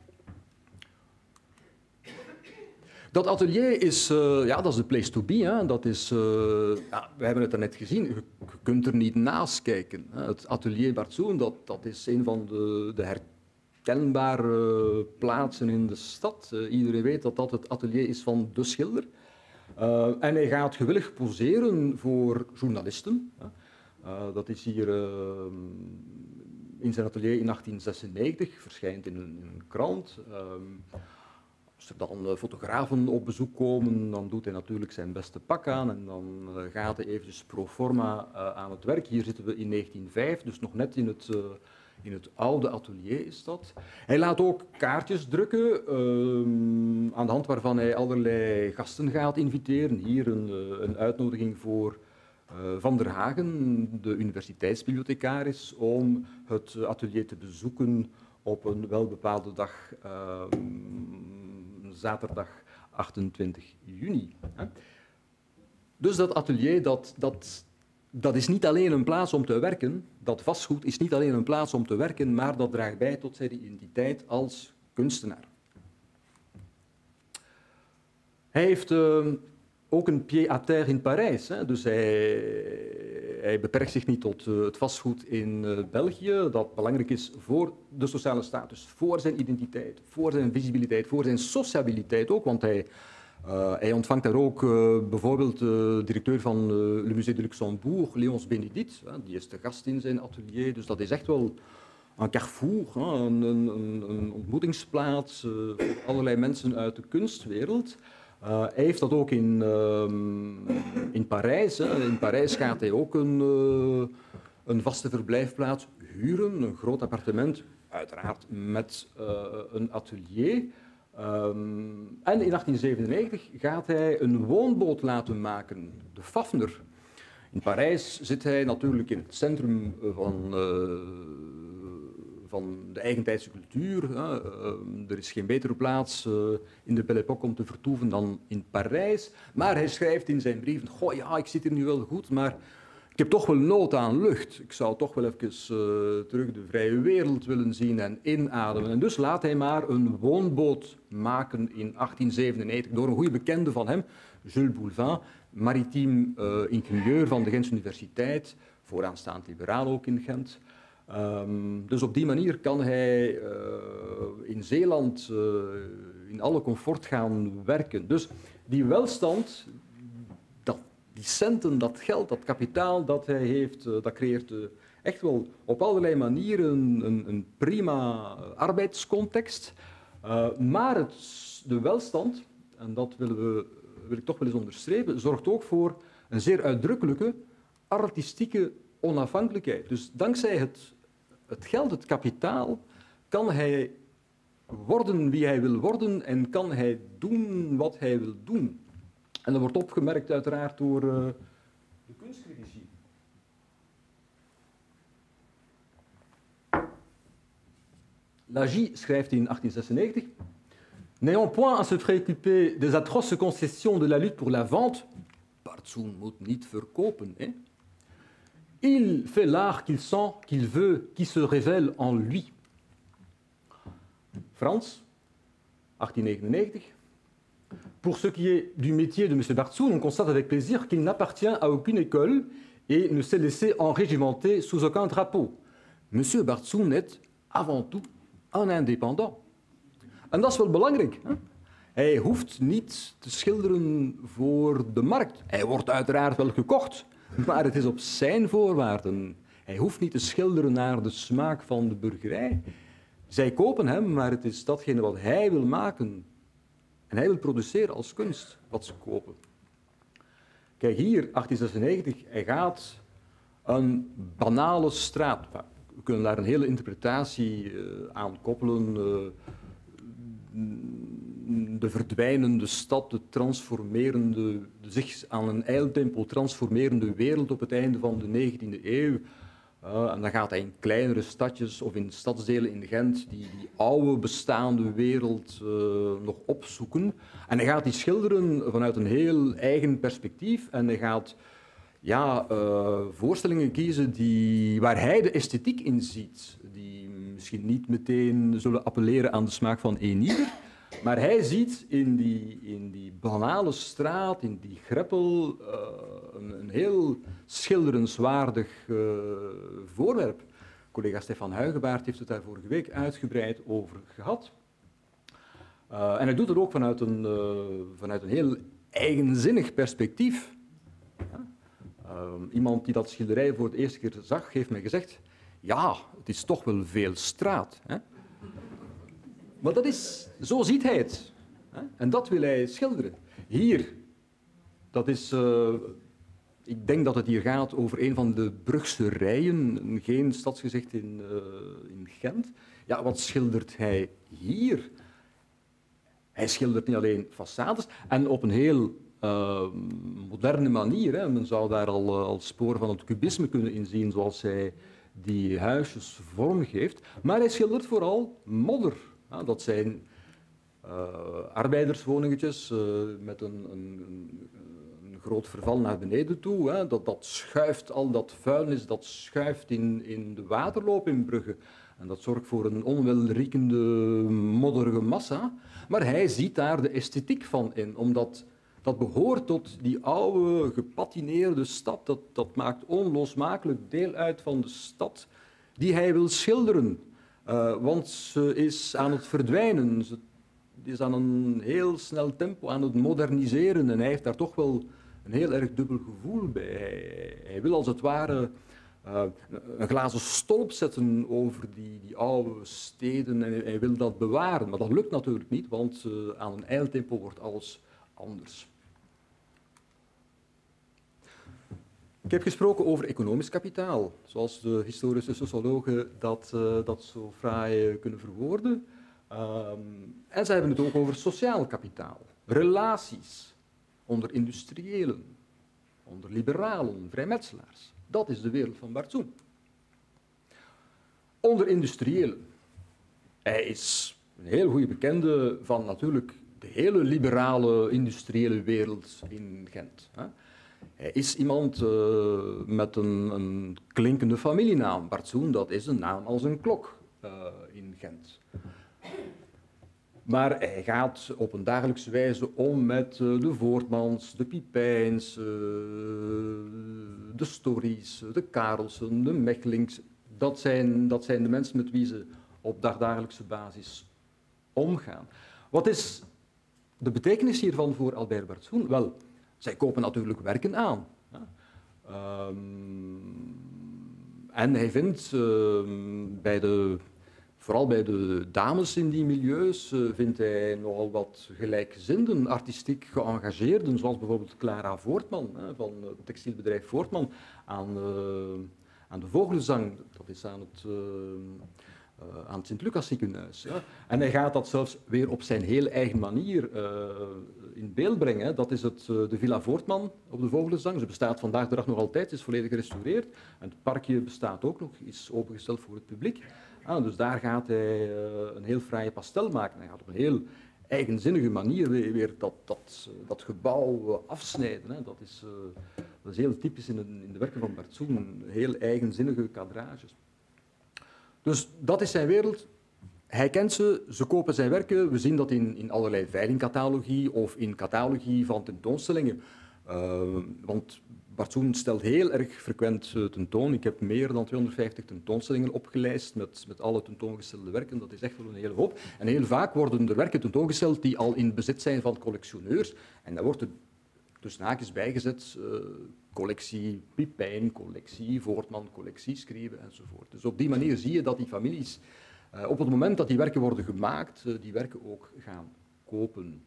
B: Dat atelier is, uh, ja, dat is de place to be. Hè. Dat is, uh, ja, we hebben het er net gezien, je, je kunt er niet naast kijken. Hè. Het atelier Bertzoen, dat, dat is een van de, de herkenbare plaatsen in de stad. Uh, iedereen weet dat dat het atelier is van de schilder. Uh, en hij gaat gewillig poseren voor journalisten. Hè. Uh, dat is hier uh, in zijn atelier in achttien zesennegentig, verschijnt in een, in een krant. Uh, Als er dan fotografen op bezoek komen, dan doet hij natuurlijk zijn beste pak aan en dan gaat hij eventjes pro forma uh, aan het werk. Hier zitten we in negentien vijf, dus nog net in het, uh, in het oude atelier is dat. Hij laat ook kaartjes drukken, uh, aan de hand waarvan hij allerlei gasten gaat inviteren. Hier een, uh, een uitnodiging voor uh, Van der Hagen, de universiteitsbibliothecaris, om het atelier te bezoeken op een welbepaalde dag, uh, zaterdag achtentwintig juni. Dus dat atelier, dat, dat, dat is niet alleen een plaats om te werken, dat vastgoed is niet alleen een plaats om te werken, maar dat draagt bij tot zijn identiteit als kunstenaar. Hij heeft uh, ook een pied-à-terre in Parijs, hè? Dus hij, hij beperkt zich niet tot uh, het vastgoed in uh, België, dat belangrijk is voor de sociale status, voor zijn identiteit, voor zijn visibiliteit, voor zijn sociabiliteit ook, want hij... Uh, hij ontvangt daar ook uh, bijvoorbeeld de uh, directeur van uh, Le Musée de Luxembourg, Léonce Benedict, uh, die is de gast in zijn atelier, dus dat is echt wel een carrefour, uh, een, een, een ontmoetingsplaats uh, voor allerlei mensen uit de kunstwereld. Uh, hij heeft dat ook in, uh, in Parijs. Hè. In Parijs gaat hij ook een, uh, een vaste verblijfplaats huren, een groot appartement, uiteraard met uh, een atelier. Um, en in achttien zevenennegentig gaat hij een woonboot laten maken, de Fafner. In Parijs zit hij natuurlijk in het centrum van, uh, van de eigentijdse cultuur. Hè. Uh, er is geen betere plaats uh, in de Belle Époque om te vertoeven dan in Parijs. Maar hij schrijft in zijn brieven, goh ja, ik zit hier nu wel goed, maar ik heb toch wel nood aan lucht. Ik zou toch wel even uh, terug de vrije wereld willen zien en inademen. En dus laat hij maar een woonboot maken in achttien zevenennegentig door een goede bekende van hem, Jules Boulevin, maritiem uh, ingenieur van de Gentse Universiteit, vooraanstaand liberaal ook in Gent. Um, dus op die manier kan hij uh, in Zeeland uh, in alle comfort gaan werken. Dus die welstand... Die centen, dat geld, dat kapitaal dat hij heeft, dat creëert echt wel op allerlei manieren een, een prima arbeidscontext. Uh, maar het, de welstand, en dat willen we, wil ik toch wel eens onderstrepen, zorgt ook voor een zeer uitdrukkelijke artistieke onafhankelijkheid. Dus dankzij het, het geld, het kapitaal, kan hij worden wie hij wil worden en kan hij doen wat hij wil doen. En dat wordt opgemerkt uiteraard door uh, de kunstcritici. Lagy schrijft in achttien zesennegentig: N'ayant point à se préoccuper des atroces concessions de la lutte pour la vente, Bartzoen moet niet verkopen, hè? Il fait l'art qu'il sent, qu'il veut, qui se révèle en lui. Frans, achttien negenennegentig. Pour ce qui est du métier de M. Bartzoen, on constate avec plaisir qu'il n'appartient à aucune école et ne s'est laissé enrégimenter sous aucun drapeau. M. Bartzoen est avant tout un indépendant. En dat is wel belangrijk. Hè? Hij hoeft niet te schilderen voor de markt. Hij wordt uiteraard wel gekocht, maar het is op zijn voorwaarden. Hij hoeft niet te schilderen naar de smaak van de burgerij. Zij kopen hem, maar het is datgene wat hij wil maken. En hij wil produceren als kunst wat ze kopen. Kijk hier, achttien zesennegentig, hij gaat een banale straat. We kunnen daar een hele interpretatie uh, aan koppelen. Uh, de verdwijnende stad, de transformerende, de zich aan een ijltempo transformerende wereld op het einde van de negentiende eeuw. Uh, en dan gaat hij in kleinere stadjes of in stadsdelen in Gent die, die oude bestaande wereld uh, nog opzoeken. En hij gaat die schilderen vanuit een heel eigen perspectief. En hij gaat ja, uh, voorstellingen kiezen die, waar hij de esthetiek in ziet. Die misschien niet meteen zullen appelleren aan de smaak van eenieder. Maar hij ziet in die, in die banale straat, in die greppel, uh, een, een heel schilderenswaardig uh, voorwerp. Collega Stefan Huigebaert heeft het daar vorige week uitgebreid over gehad. Uh, en hij doet het ook vanuit een, uh, vanuit een heel eigenzinnig perspectief. Uh, iemand die dat schilderij voor de eerste keer zag, heeft mij gezegd, ja, het is toch wel veel straat. Hè? Maar dat is, zo ziet hij het. Hè? En dat wil hij schilderen. Hier, dat is, uh, ik denk dat het hier gaat over een van de Brugse rijen, geen stadsgezicht in, uh, in Gent. Ja, wat schildert hij hier? Hij schildert niet alleen façades en op een heel uh, moderne manier. Hè. Men zou daar al, uh, al sporen van het kubisme kunnen inzien, zoals hij die huisjes vormgeeft. Maar hij schildert vooral modder. Ja, dat zijn uh, arbeiderswoningetjes uh, met een, een, een, een groot verval naar beneden toe. Hè. Dat, dat schuift, al dat vuilnis, dat schuift in, in de waterloop in Brugge. En dat zorgt voor een onwelriekende, modderige massa. Maar hij ziet daar de esthetiek van in, omdat dat behoort tot die oude, gepatineerde stad. Dat, dat maakt onlosmakelijk deel uit van de stad die hij wil schilderen. Uh, want ze is aan het verdwijnen. Ze is aan een heel snel tempo aan het moderniseren. En hij heeft daar toch wel een heel erg dubbel gevoel bij. Hij, hij wil als het ware uh, een glazen stolp zetten over die, die oude steden. En hij wil dat bewaren. Maar dat lukt natuurlijk niet, want uh, aan een eiltempo wordt alles anders. Ik heb gesproken over economisch kapitaal, zoals de historische sociologen dat, uh, dat zo fraai kunnen verwoorden. Um, en ze hebben het ook over sociaal kapitaal, relaties onder industriëlen, onder liberalen, vrijmetselaars. Dat is de wereld van Bartzoen. Onder industriëlen. Hij is een heel goede bekende van natuurlijk de hele liberale industriële wereld in Gent. Hè. Hij is iemand uh, met een, een klinkende familienaam. Bartzoen, dat is een naam als een klok uh, in Gent. Maar hij gaat op een dagelijkse wijze om met uh, de Voortmans, de Pipijns, uh, de Stories, de Karelsen, de Mechlings. Dat zijn, dat zijn de mensen met wie ze op dagdagelijkse basis omgaan. Wat is de betekenis hiervan voor Albert Bartzoen? Wel, zij kopen natuurlijk werken aan. Um, en hij vindt uh, bij de, vooral bij de dames in die milieus, uh, vindt hij nogal wat gelijkgezinden, artistiek geëngageerden, zoals bijvoorbeeld Clara Voortman, hè, van het textielbedrijf Voortman, aan, uh, aan de Vogelenzang. Dat is aan het... Uh, Uh, aan het Sint-Lucas ziekenhuis. Ja. En hij gaat dat zelfs weer op zijn heel eigen manier uh, in beeld brengen. Hè. Dat is het, uh, de Villa Voortman op de Vogelenzang. Ze bestaat vandaag de dag nog altijd, is volledig gerestaureerd. En het parkje bestaat ook nog, is opengesteld voor het publiek. Ah, dus daar gaat hij uh, een heel fraaie pastel maken. Hij gaat op een heel eigenzinnige manier weer, weer dat, dat, dat gebouw uh, afsnijden. Hè. Dat, is, uh, dat is heel typisch in de, in de werken van Bartzoen. Heel eigenzinnige kadrages. Dus dat is zijn wereld. Hij kent ze, ze kopen zijn werken. We zien dat in, in allerlei veilingcatalogie of in catalogie van tentoonstellingen. Uh, want Bartzoen stelt heel erg frequent uh, tentoon. Ik heb meer dan tweehonderdvijftig tentoonstellingen opgelijst met, met alle tentoongestelde werken. Dat is echt wel een hele hoop. En heel vaak worden er werken tentoongesteld die al in bezit zijn van collectioneurs. En dan wordt er tussen haakjes bijgezet, uh, collectie Pipijn, collectie Voortman, collectie Schrijven enzovoort. Dus op die manier zie je dat die families, uh, op het moment dat die werken worden gemaakt, uh, die werken ook gaan kopen.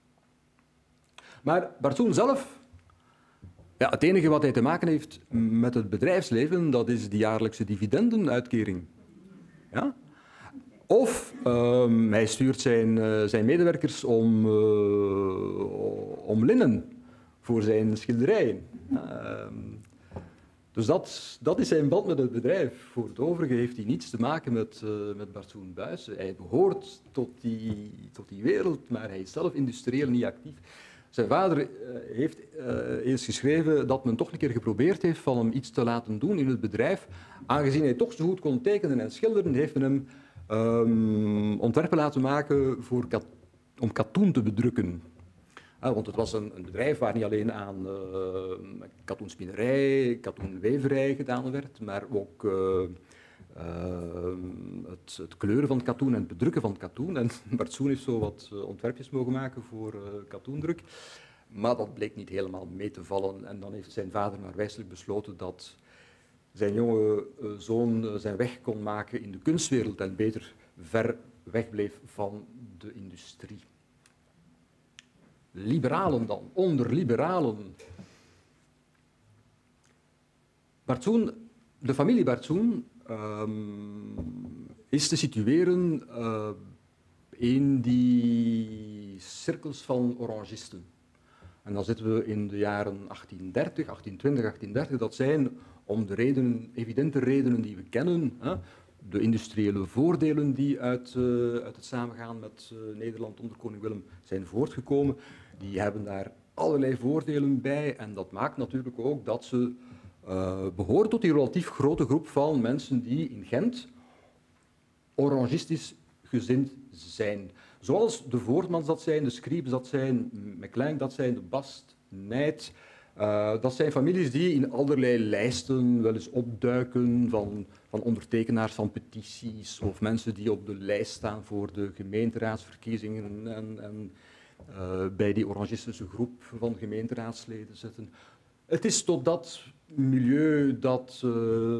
B: Maar Bartzoen zelf, ja, het enige wat hij te maken heeft met het bedrijfsleven, dat is die jaarlijkse dividendenuitkering. Ja? Of um, hij stuurt zijn, uh, zijn medewerkers om, uh, om linnen voor zijn schilderijen. Uh, dus dat, dat is zijn band met het bedrijf. Voor het overige heeft hij niets te maken met, uh, met Bartzoen Buys. Hij behoort tot die, tot die wereld, maar hij is zelf industrieel niet actief. Zijn vader uh, heeft uh, eens geschreven dat men toch een keer geprobeerd heeft van hem iets te laten doen in het bedrijf. Aangezien hij toch zo goed kon tekenen en schilderen, heeft men hem um, ontwerpen laten maken voor kat, om katoen te bedrukken. Ah, want het was een, een bedrijf waar niet alleen aan uh, katoenspinnerij, katoenweverij gedaan werd, maar ook uh, uh, het, het kleuren van het katoen en het bedrukken van het katoen. En Bartzoen heeft zo wat uh, ontwerpjes mogen maken voor uh, katoendruk. Maar dat bleek niet helemaal mee te vallen. En dan heeft zijn vader maar wijselijk besloten dat zijn jonge uh, zoon uh, zijn weg kon maken in de kunstwereld en beter ver weg bleef van de industrie. Liberalen dan, onder liberalen. Bartzoen, de familie Bartzoen um, is te situeren uh, in die cirkels van orangisten. En dan zitten we in de jaren achttien dertig, achttien twintig, achttien dertig. Dat zijn, om de redenen, evidente redenen die we kennen, hè, de industriële voordelen die uit, uh, uit het samengaan met uh, Nederland onder koning Willem zijn voortgekomen, die hebben daar allerlei voordelen bij. En dat maakt natuurlijk ook dat ze uh, behoren tot die relatief grote groep van mensen die in Gent orangistisch gezind zijn. Zoals de Voortmans dat zijn, de Scribes dat zijn, Meclin dat zijn, de Bast, Nijt. Uh, dat zijn families die in allerlei lijsten wel eens opduiken van, van ondertekenaars van petities of mensen die op de lijst staan voor de gemeenteraadsverkiezingen en, en uh, bij die orangistische groep van gemeenteraadsleden zitten. Het is tot dat milieu dat uh,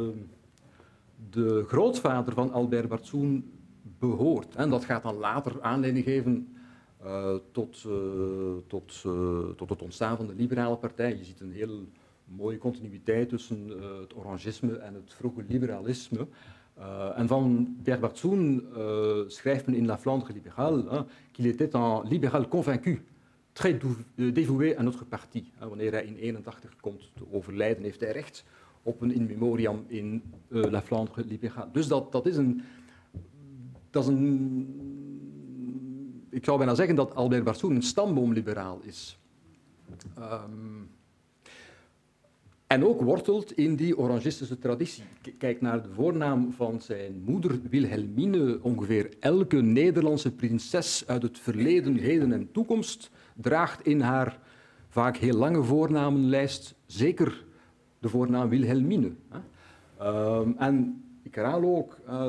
B: de grootvader van Albert Bartzoen behoort. En dat gaat dan later aanleiding geven uh, tot, uh, tot, uh, tot het ontstaan van de liberale partij. Je ziet een heel mooie continuïteit tussen uh, het orangisme en het vroege liberalisme. Uh, en van Pierre Bartzoen uh, schrijft men in La Flandre libérale qu'il était un libéral convaincu, très dévoué à notre parti. Uh, wanneer hij in eenentachtig komt te overlijden, heeft hij recht op een in memoriam in uh, La Flandre libérale. Dus dat, dat is een... Dat is een... Ik zou bijna zeggen dat Albert Bartzoen een stamboomliberaal is. Um, en ook wortelt in die orangistische traditie. Kijk naar de voornaam van zijn moeder, Wilhelmine. Ongeveer elke Nederlandse prinses uit het verleden, heden en toekomst draagt in haar vaak heel lange voornamenlijst zeker de voornaam Wilhelmine. Um, en ik herhaal ook, uh,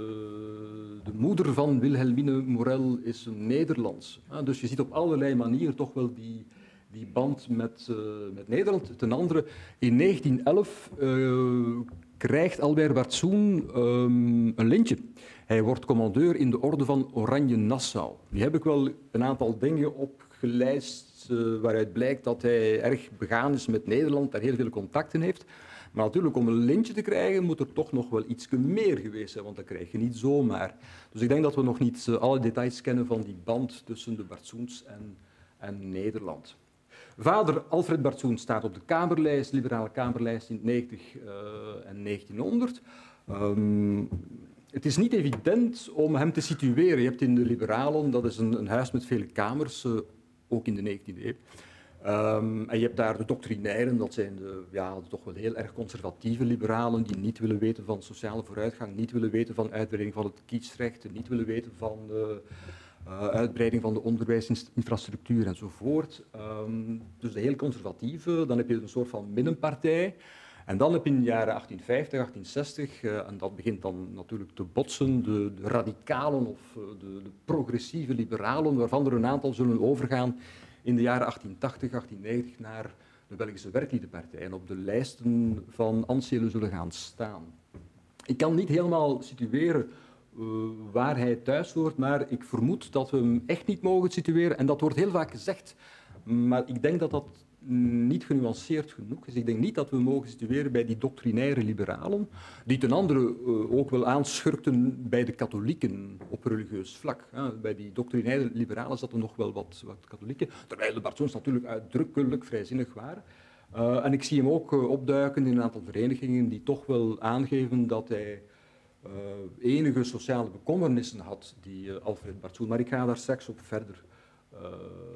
B: de, de moeder van Wilhelmine Morel is een Nederlands. Uh, dus je ziet op allerlei manieren toch wel die, die band met, uh, met Nederland. Ten andere, in negentien elf uh, krijgt Albert Bartzoen um, een lintje. Hij wordt commandeur in de orde van Oranje-Nassau. Nu heb ik wel een aantal dingen opgelijst uh, waaruit blijkt dat hij erg begaan is met Nederland, daar heel veel contacten heeft. Maar natuurlijk, om een lintje te krijgen, moet er toch nog wel iets meer geweest zijn, want dat krijg je niet zomaar. Dus ik denk dat we nog niet uh, alle details kennen van die band tussen de Bartzoens en, en Nederland. Vader Alfred Bartzoen staat op de Kamerlijst, liberale Kamerlijst in negentig uh, en negentienhonderd. Um, het is niet evident om hem te situeren. Je hebt in de Liberalen, dat is een, een huis met vele kamers, uh, ook in de negentiende eeuw. Um, en je hebt daar de doctrinairen, dat zijn de, ja, de toch wel heel erg conservatieve liberalen die niet willen weten van sociale vooruitgang, niet willen weten van uitbreiding van het kiesrecht, niet willen weten van de uh, uitbreiding van de onderwijsinfrastructuur enzovoort. Um, dus de heel conservatieve, dan heb je een soort van middenpartij. En dan heb je in de jaren achttien vijftig, achttien zestig, uh, en dat begint dan natuurlijk te botsen, de, de radicalen of uh, de, de progressieve liberalen, waarvan er een aantal zullen overgaan in de jaren achttien tachtig, achttien negentig naar de Belgische Werkliedenpartij en op de lijsten van Anselen zullen gaan staan. Ik kan niet helemaal situeren uh, waar hij thuis hoort, maar ik vermoed dat we hem echt niet mogen situeren. En dat wordt heel vaak gezegd, maar ik denk dat dat niet genuanceerd genoeg is. Ik denk niet dat we mogen situeren bij die doctrinaire liberalen, die ten andere uh, ook wel aanschurkten bij de katholieken op religieus vlak. Hè. Bij die doctrinaire liberalen zaten nog wel wat, wat katholieken, terwijl de Bartzoens natuurlijk uitdrukkelijk vrijzinnig waren. Uh, en ik zie hem ook uh, opduiken in een aantal verenigingen die toch wel aangeven dat hij uh, enige sociale bekommernissen had, die uh, Alfred Bartzoen. Maar ik ga daar straks op verder Uh,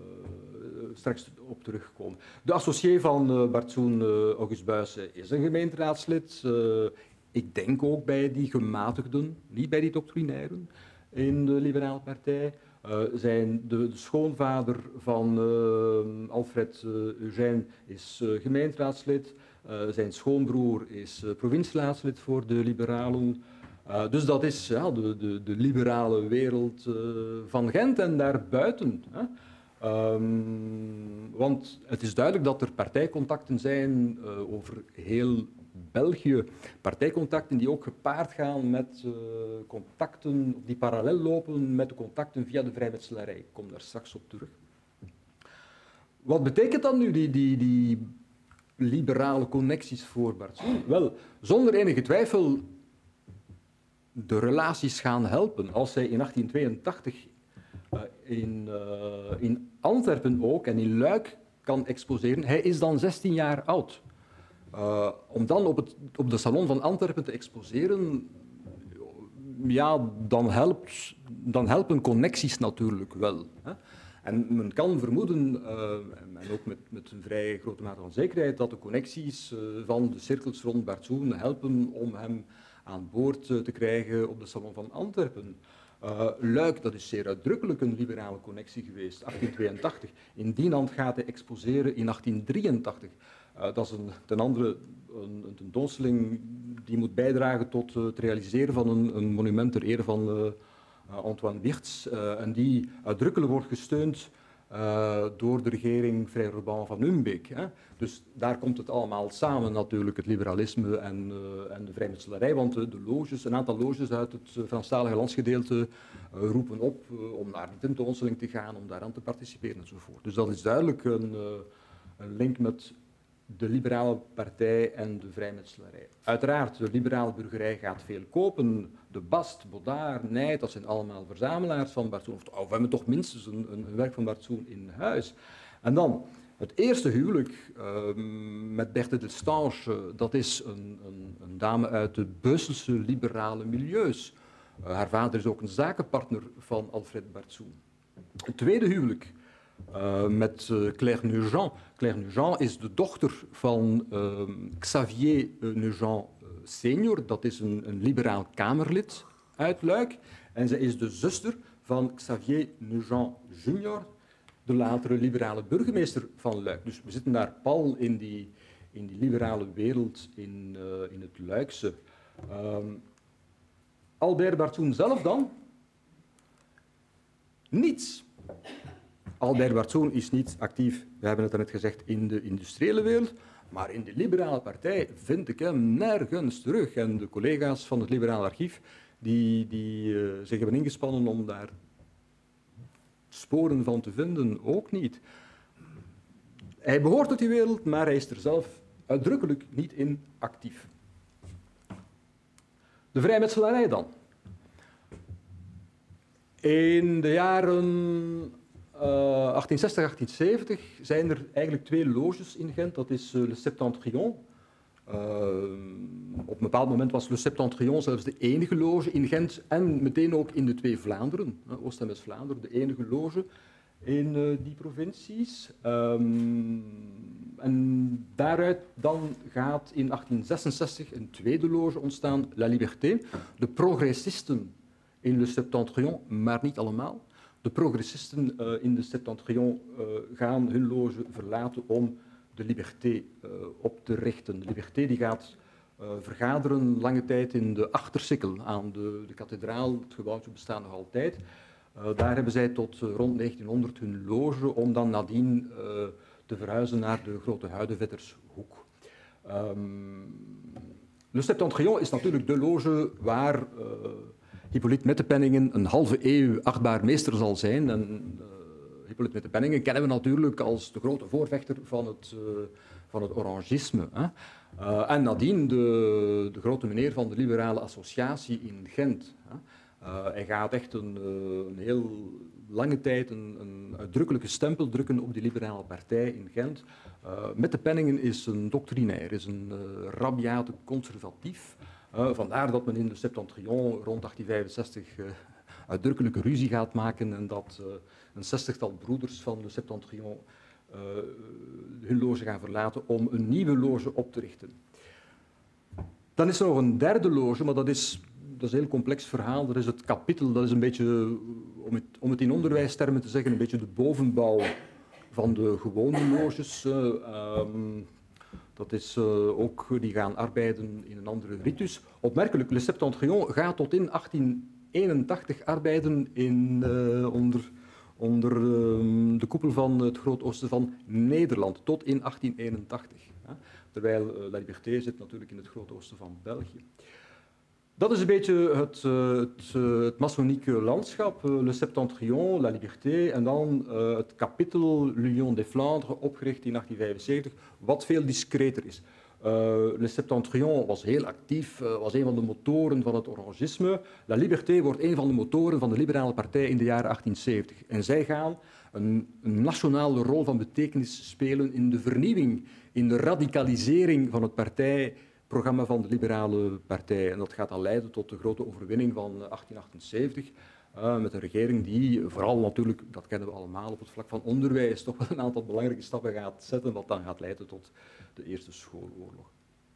B: straks op terugkomen. De associé van uh, Bartzoen, uh, August Buysse, is een gemeenteraadslid. Uh, ik denk ook bij die gematigden, niet bij die doctrinairen in de Liberale Partij. Uh, zijn de, de schoonvader van uh, Alfred uh, Eugène is uh, gemeenteraadslid. Uh, zijn schoonbroer is uh, provincieraadslid voor de Liberalen. Uh, dus dat is ja, de, de, de liberale wereld uh, van Gent en daarbuiten. Hè. Um, want het is duidelijk dat er partijcontacten zijn uh, over heel België. Partijcontacten die ook gepaard gaan met uh, contacten die parallel lopen met de contacten via de vrijmetselarij. Ik kom daar straks op terug. Wat betekent dan nu die, die, die liberale connecties voor Bartzoen? Wel, zonder enige twijfel de relaties gaan helpen. Als zij in achttien tweeëntachtig uh, in, uh, in Antwerpen ook en in Luik kan exposeren. Hij is dan zestien jaar oud. Uh, om dan op, het, op de Salon van Antwerpen te exposeren, ja, dan, helpt, dan helpen connecties natuurlijk wel. Hè. En men kan vermoeden, uh, en ook met, met een vrij grote mate van zekerheid, dat de connecties uh, van de cirkels rond Bartzoen helpen om hem aan boord uh, te krijgen op de Salon van Antwerpen. Uh, Luik, dat is zeer uitdrukkelijk een liberale connectie geweest, achttien tweeëntachtig. In die land gaat hij exposeren in achttien drieëntachtig. Uh, dat is een, ten andere een, een tentoonstelling die moet bijdragen tot uh, het realiseren van een, een monument ter ere van uh, uh, Antoine Wirtz, uh, en die uitdrukkelijk wordt gesteund uh, door de regering Frère Urbain van Humbeek. Hè. Dus daar komt het allemaal samen natuurlijk, het liberalisme en, uh, en de vrijmetselarij, want uh, de loges, een aantal loges uit het uh, Franstalige landsgedeelte uh, roepen op uh, om naar die tentoonstelling te gaan, om daaraan te participeren enzovoort. Dus dat is duidelijk een, uh, een link met de liberale partij en de vrijmetselarij. Uiteraard, de liberale burgerij gaat veel kopen. De Bast, Bodard, Nijt, dat zijn allemaal verzamelaars van Bartzoen. Of, of we hebben toch minstens een, een werk van Bartzoen in huis. En dan, het eerste huwelijk uh, met Berthe de Stange, uh, dat is een, een, een dame uit de Beuselse liberale milieus. Uh, haar vader is ook een zakenpartner van Alfred Bartzoen. Het tweede huwelijk Uh, met uh, Claire Nugent. Claire Nugent is de dochter van uh, Xavier uh, Nugent uh, senior, dat is een, een liberaal kamerlid uit Luik. En zij is de zuster van Xavier Nugent junior, de latere liberale burgemeester van Luik. Dus we zitten daar pal in die, in die liberale wereld in, uh, in het Luikse. Um, Albert Bartzoen zelf dan? Niets. Albert Bartzoen is niet actief, we hebben het net gezegd, in de industriële wereld, maar in de liberale partij vind ik hem nergens terug. En de collega's van het Liberaal Archief die, die uh, zich hebben ingespannen om daar sporen van te vinden, ook niet. Hij behoort tot die wereld, maar hij is er zelf uitdrukkelijk niet in actief. De vrijmetselarij dan. In de jaren Uh, achttien zestig, achttien zeventig zijn er eigenlijk twee loges in Gent. Dat is uh, Le Septentrion. Uh, op een bepaald moment was Le Septentrion zelfs de enige loge in Gent en meteen ook in de twee Vlaanderen, uh, Oost- en West-Vlaanderen, de enige loge in uh, die provincies. Um, en daaruit dan gaat in achttien zesenzestig een tweede loge ontstaan, La Liberté. De progressisten in Le Septentrion, maar niet allemaal. De progressisten uh, in de Septentrion uh, gaan hun loge verlaten om de Liberté uh, op te richten. De Liberté die gaat uh, vergaderen lange tijd in de achtersikkel aan de, de kathedraal. Het gebouwtje bestaat nog altijd. Uh, daar hebben zij tot uh, rond negentienhonderd hun loge om dan nadien uh, te verhuizen naar de Grote Huidevettershoek. Um, Le Septentrion is natuurlijk de loge waar uh, Hippolyte Mettepenningen een halve eeuw achtbaar meester zal zijn. En, uh, Hippolyte Mettepenningen kennen we natuurlijk als de grote voorvechter van het, uh, van het orangisme. Hè. Uh, en nadien de, de grote meneer van de liberale associatie in Gent. Hè. Uh, hij gaat echt een, uh, een heel lange tijd een, een uitdrukkelijke stempel drukken op die liberale partij in Gent. Uh, Mettepenningen is een doctrinair, is een uh, rabiate conservatief. Uh, vandaar dat men in de Septentrion rond achttien vijfenzestig uh, uitdrukkelijke ruzie gaat maken en dat uh, een zestigtal broeders van de Septentrion uh, hun loge gaan verlaten om een nieuwe loge op te richten. Dan is er nog een derde loge, maar dat is, dat is een heel complex verhaal. Dat is het kapittel, dat is een beetje, om het, om het in onderwijstermen te zeggen, een beetje de bovenbouw van de gewone loges. Uh, um, Dat is uh, ook, die gaan arbeiden in een andere ritus. Opmerkelijk, Le Septentrion gaat tot in achttien eenentachtig arbeiden in, uh, onder, onder uh, de koepel van het Groot-Oosten van Nederland, tot in achttien eenentachtig. Hè? Terwijl uh, La Liberté zit natuurlijk in het Groot-Oosten van België. Dat is een beetje het, uh, het, uh, het maçonnieke landschap, uh, Le Septentrion, La Liberté en dan uh, het kapittel L'Union des Flandres, opgericht in achttien vijfenzeventig, wat veel discreter is. Uh, Le Septentrion was heel actief, uh, was een van de motoren van het orangisme. La Liberté wordt een van de motoren van de Liberale Partij in de jaren achttienzeventig. En zij gaan een, een nationale rol van betekenis spelen in de vernieuwing, in de radicalisering van het partijprogramma van de Liberale Partij. En dat gaat dan leiden tot de grote overwinning van achttien achteenzeventig. Uh, met een regering die vooral natuurlijk, dat kennen we allemaal, op het vlak van onderwijs toch wel een aantal belangrijke stappen gaat zetten, wat dan gaat leiden tot de Eerste Schooloorlog.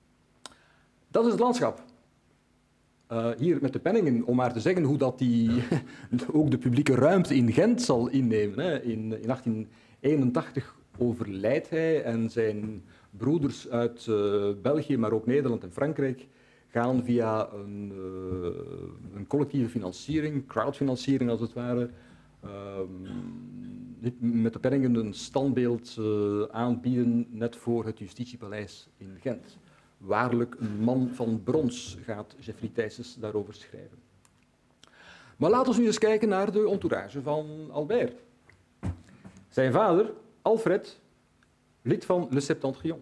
B: Dat is het landschap. Uh, hier met de penningen, om maar te zeggen hoe dat die ook de publieke ruimte in Gent zal innemen. Hè. In, in achttien eenentachtig overlijdt hij en zijn broeders uit uh, België, maar ook Nederland en Frankrijk, gaan via een, uh, een collectieve financiering, crowdfinanciering als het ware, uh, met de penningen een standbeeld uh, aanbieden net voor het Justitiepaleis in Gent. Waarlijk een man van brons, gaat Geoffrey Thijsses daarover schrijven. Maar laten we nu eens kijken naar de entourage van Albert. Zijn vader, Alfred, lid van Le Septentrion.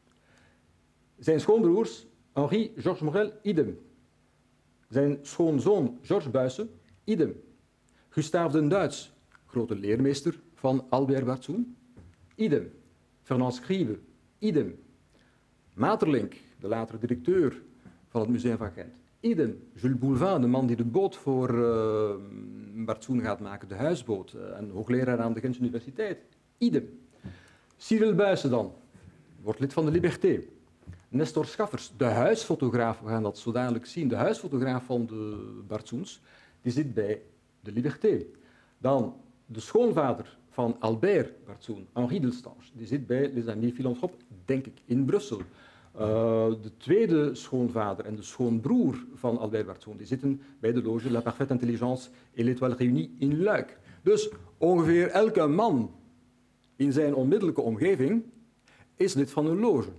B: Zijn schoonbroers, Henri, Georges Morel, idem. Zijn schoonzoon, Georges Buysse, idem. Gustave den Duits, grote leermeester van Albert Bartzoen, idem. Fernand Scribe, idem. Maeterlinck, de latere directeur van het Museum van Gent, idem. Jules Boulevin, de man die de boot voor uh, Bartzoen gaat maken, de huisboot, uh, en hoogleraar aan de Gentse Universiteit, idem. Cyril Buysse dan, wordt lid van de Liberté. Nestor Schaffers, de huisfotograaf, we gaan dat zo dadelijk zien, de huisfotograaf van de Bartzoens, die zit bij de Liberté. Dan de schoonvader van Albert Bartzoen, Henri Delstange, die zit bij Les Amis Philanthropes, denk ik, in Brussel. Uh, de tweede schoonvader en de schoonbroer van Albert Bartzoen, die zitten bij de loge La Parfaite Intelligence et l'Étoile Réunie in Luik. Dus ongeveer elke man in zijn onmiddellijke omgeving is lid van een loge.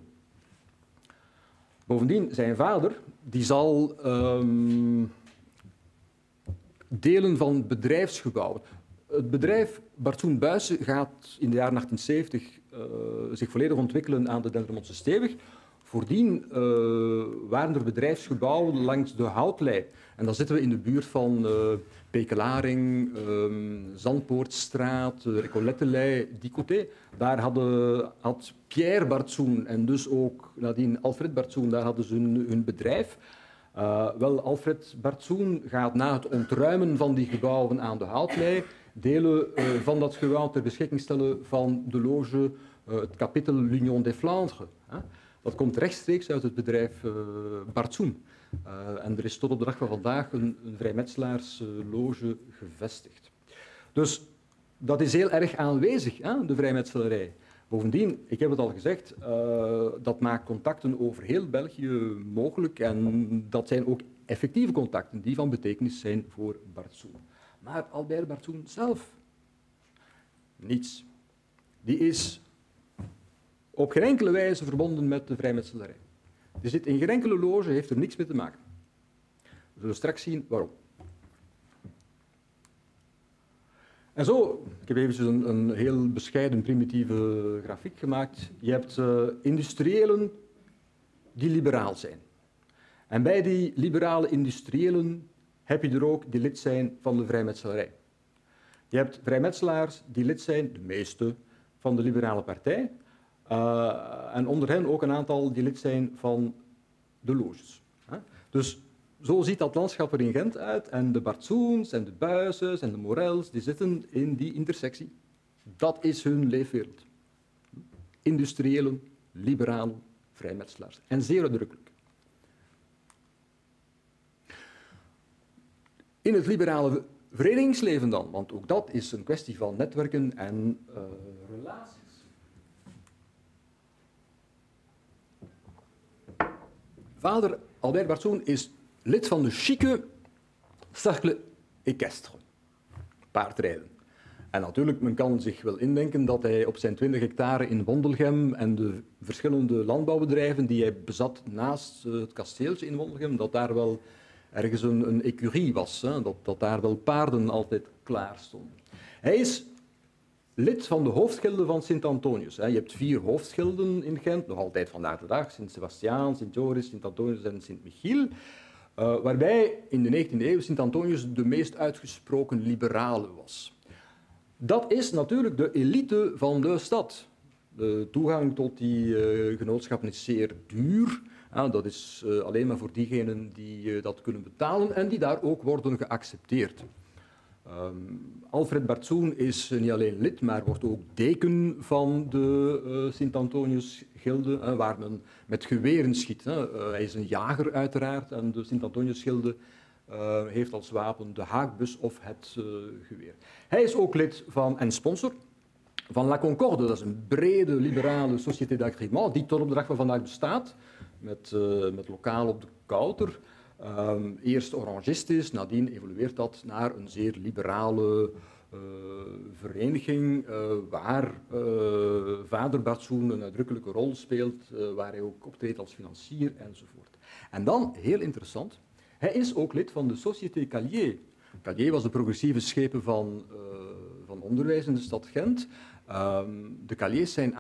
B: Bovendien, zijn vader die zal um, delen van bedrijfsgebouwen. Het bedrijf Bartzoen Buysse gaat in de jaren achttienzeventig uh, zich volledig ontwikkelen aan de Dendermondse Steweg. Voordien uh, waren er bedrijfsgebouwen langs de Houtlei. En dan zitten we in de buurt van uh, Pekelaring, um, Zandpoortstraat, uh, Recolettelei, die côté. Daar hadden, had Pierre Bartzoen en dus ook nadien Alfred Bartzoen, daar hadden ze hun, hun bedrijf. Uh, wel, Alfred Bartzoen gaat na het ontruimen van die gebouwen aan de Houtlei delen uh, van dat gebouw ter beschikking stellen van de loge, uh, het kapitel L'Union des Flandres. Hè. Dat komt rechtstreeks uit het bedrijf uh, Bartzoen. Uh, en er is tot op de dag van vandaag een, een vrijmetselaarsloge gevestigd. Dus dat is heel erg aanwezig, hè, de vrijmetselarij. Bovendien, ik heb het al gezegd, uh, dat maakt contacten over heel België mogelijk en dat zijn ook effectieve contacten die van betekenis zijn voor Bartzoen. Maar Albert Bartzoen zelf, niets. Die is op geen enkele wijze verbonden met de vrijmetselarij. Die zit in geen enkele loge, heeft er niks mee te maken. We zullen straks zien waarom. En zo, ik heb even een, een heel bescheiden, primitieve grafiek gemaakt. Je hebt uh, industriëlen die liberaal zijn. En bij die liberale industriëlen heb je er ook die lid zijn van de vrijmetselarij. Je hebt vrijmetselaars die lid zijn, de meeste, van de Liberale Partij. Uh, en onder hen ook een aantal die lid zijn van de loges. Huh? Dus zo ziet dat landschap er in Gent uit. En de Bartzoens en de Buysses en de Morels die zitten in die intersectie. Dat is hun leefwereld. Industriëlen, liberalen, vrijmetselaars. En zeer uitdrukkelijk. In het liberale verenigingsleven dan, want ook dat is een kwestie van netwerken en uh, relaties. Vader Albert Bartzoen is lid van de chique cercle équestre, paardrijden. En natuurlijk, men kan zich wel indenken dat hij op zijn twintig hectare in Wondelgem en de verschillende landbouwbedrijven die hij bezat naast het kasteeltje in Wondelgem, dat daar wel ergens een, een écurie was, hè, dat, dat daar wel paarden altijd klaar stonden. Hij is lid van de hoofdgilde van Sint-Antonius. Je hebt vier hoofdgilden in Gent, nog altijd vandaag de dag, Sint-Sebastiaan, Sint-Joris, Sint-Antonius en Sint-Michiel. Uh, waarbij in de negentiende eeuw Sint-Antonius de meest uitgesproken liberale was. Dat is natuurlijk de elite van de stad. De toegang tot die uh, genootschappen is zeer duur. Uh, dat is uh, alleen maar voor diegenen die uh, dat kunnen betalen en die daar ook worden geaccepteerd. Um, Alfred Bartzoen is uh, niet alleen lid, maar wordt ook deken van de uh, Sint-Antonius-gilde, uh, waar men met geweren schiet. Uh, hij is een jager uiteraard en de Sint-Antonius-gilde uh, heeft als wapen de haakbus of het uh, geweer. Hij is ook lid van en sponsor van La Concorde. Dat is een brede liberale société d'agrément die tot op de dag van vandaag bestaat, met, uh, met lokaal op de Kouter. Um, eerst orangistisch, nadien evolueert dat naar een zeer liberale uh, vereniging, uh, waar uh, vader Bartzoen een uitdrukkelijke rol speelt, uh, waar hij ook optreedt als financier enzovoort. En dan, heel interessant, hij is ook lid van de Société Calier. Calier was de progressieve schepen van, uh, van onderwijs in de stad Gent. Um, de Caliers zijn